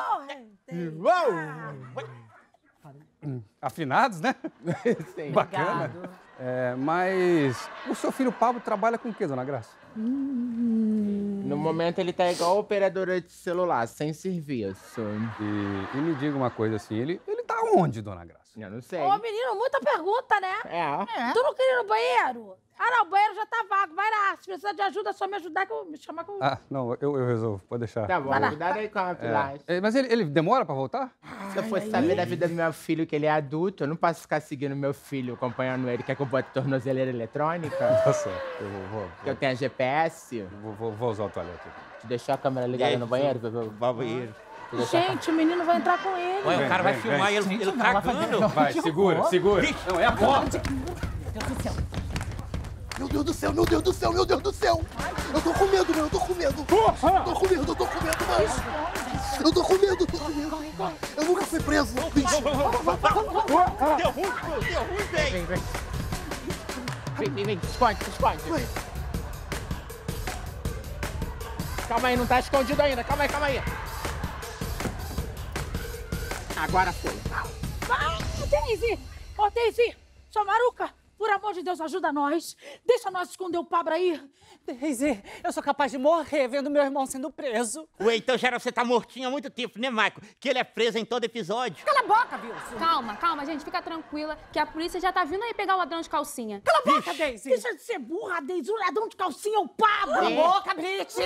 N: Afinados, né?
B: Sim.
N: Bacana. Mas o seu filho Pablo trabalha com o quê, dona Graça?
B: No momento ele tá igual operadora de celular, sem serviço.
N: E me diga uma coisa assim, ele tá onde, dona Graça?
B: Eu não sei.
D: Ô, menino, muita pergunta, né?
B: É.
D: Tu não queria ir no banheiro? Ah, não, o banheiro já tá vago. Vai lá. Se precisar de ajuda, é só me ajudar que eu me chamar com...
N: Ah, não, eu resolvo. Pode deixar.
B: Tá bom, cuidado aí com a pilagem.
N: Mas ele demora pra voltar?
B: Se eu fosse saber da vida do meu filho, que ele é adulto, eu não posso ficar seguindo meu filho, acompanhando ele. Quer que eu bote tornozeleira eletrônica?
N: Tá certo. Eu vou.
B: Que eu tenha GPS?
N: Vou usar o toalete.
B: Tu deixou a câmera ligada no banheiro?
C: Vai ao banheiro.
D: Gente, o menino vai entrar com ele.
C: Olha, o cara vai filmar ele cagando.
N: Vai, segura. Não, é agora.
F: Meu Deus do céu, meu Deus do céu, meu Deus do céu! Eu tô com medo, meu, eu tô com medo! Eu tô com medo, mano! Eu tô com medo, Eu nunca fui preso, bicho!
C: Deu ruim, velho!
B: Vem, esconde. Calma aí, não tá escondido ainda, calma aí. Agora foi.
D: Vai, Daisy! Ô, Daisy, sua maruca, por amor de Deus, ajuda nós. Deixa nós esconder o Pablo aí.
E: Daisy, eu sou capaz de morrer vendo meu irmão sendo preso.
C: Ué, então já era você tá mortinho há muito tempo, né, Michael? Que ele é preso em todo episódio.
E: Cala a boca, Wilson.
S: Calma, gente, fica tranquila, que a polícia já tá vindo aí pegar o ladrão de calcinha.
E: Cala a boca, Daisy.
D: Deixa de ser burra, Daisy. O ladrão de calcinha é o Pablo.
E: Cala a boca, Brit.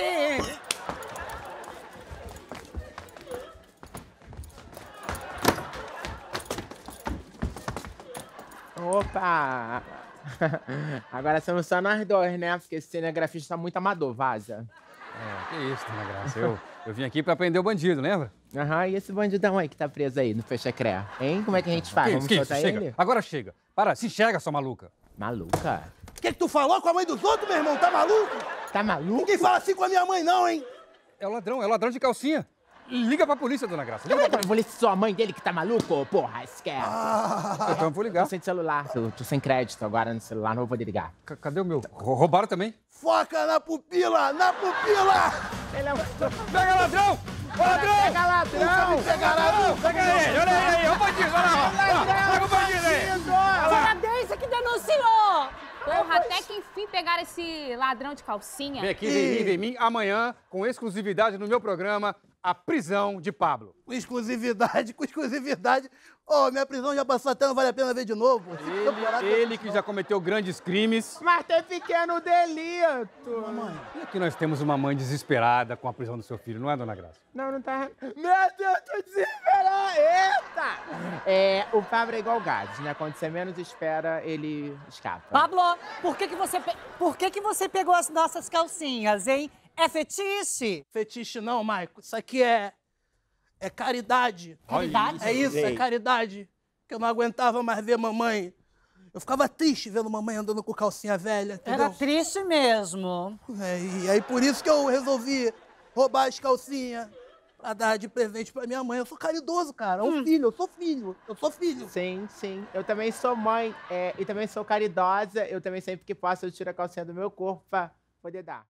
B: Opa! Agora somos só nós dois, né? Porque esse cinegrafista tá muito amador, vaza.
N: Que isso, dona Graça. Eu vim aqui pra prender o bandido, lembra?
B: Aham, e esse bandidão aí que tá preso aí no Fecha-Cré? Hein? Como é que a gente faz? Vamos soltar
N: chega.
B: ele?
N: Agora chega. Para, se enxerga, sua maluca.
B: Maluca?
F: O que tu falou com a mãe dos outros, meu irmão? Tá maluco?
B: Tá maluco?
F: Ninguém fala assim com a minha mãe, não, hein?
N: É o ladrão de calcinha. Liga pra polícia, dona Graça. Liga pra
B: polícia. Sua mãe dele que tá maluco, porra, esquece.
N: Então eu vou ligar.
B: Tô sem celular, tô sem crédito agora no celular, não vou poder ligar.
N: Cadê o meu? Roubaram também?
F: Foca na pupila, na pupila!
B: Ele é um...
N: Pega ladrão! Ladrão!
B: Pega ladrão!
F: Pega ladrão!
N: Pega ele! Olha aí, olha o bandido, olha lá! Pega o bandido aí!
E: Foi a Daisy que denunciou!
S: Porra, até que enfim pegaram esse ladrão de calcinha.
N: Vem aqui, vem em mim, amanhã, com exclusividade no meu programa, a prisão de Pablo.
F: Com exclusividade. Minha prisão já passou até, não vale a pena ver de novo.
N: Ele que já cometeu grandes crimes.
B: Mas tem pequeno delito.
F: Mamãe.
N: E aqui nós temos uma mãe desesperada com a prisão do seu filho, não é, dona Graça?
B: Não tá... Meu Deus, tô desesperado! Eita! O Pablo é igual o Gades, né? Quando você menos espera, ele escapa.
E: Pablo, por que você pegou as nossas calcinhas, hein? É fetiche?
F: Fetiche não, Maico. Isso aqui é caridade.
E: Caridade?
F: É isso, é caridade. Que eu não aguentava mais ver mamãe. Eu ficava triste vendo mamãe andando com calcinha velha, entendeu?
E: Era triste mesmo.
F: E aí por isso que eu resolvi roubar as calcinhas pra dar de presente pra minha mãe. Eu sou caridoso, cara. Eu sou filho.
B: Sim. Eu também sou mãe e também sou caridosa. Eu também sempre que posso eu tiro a calcinha do meu corpo pra poder dar.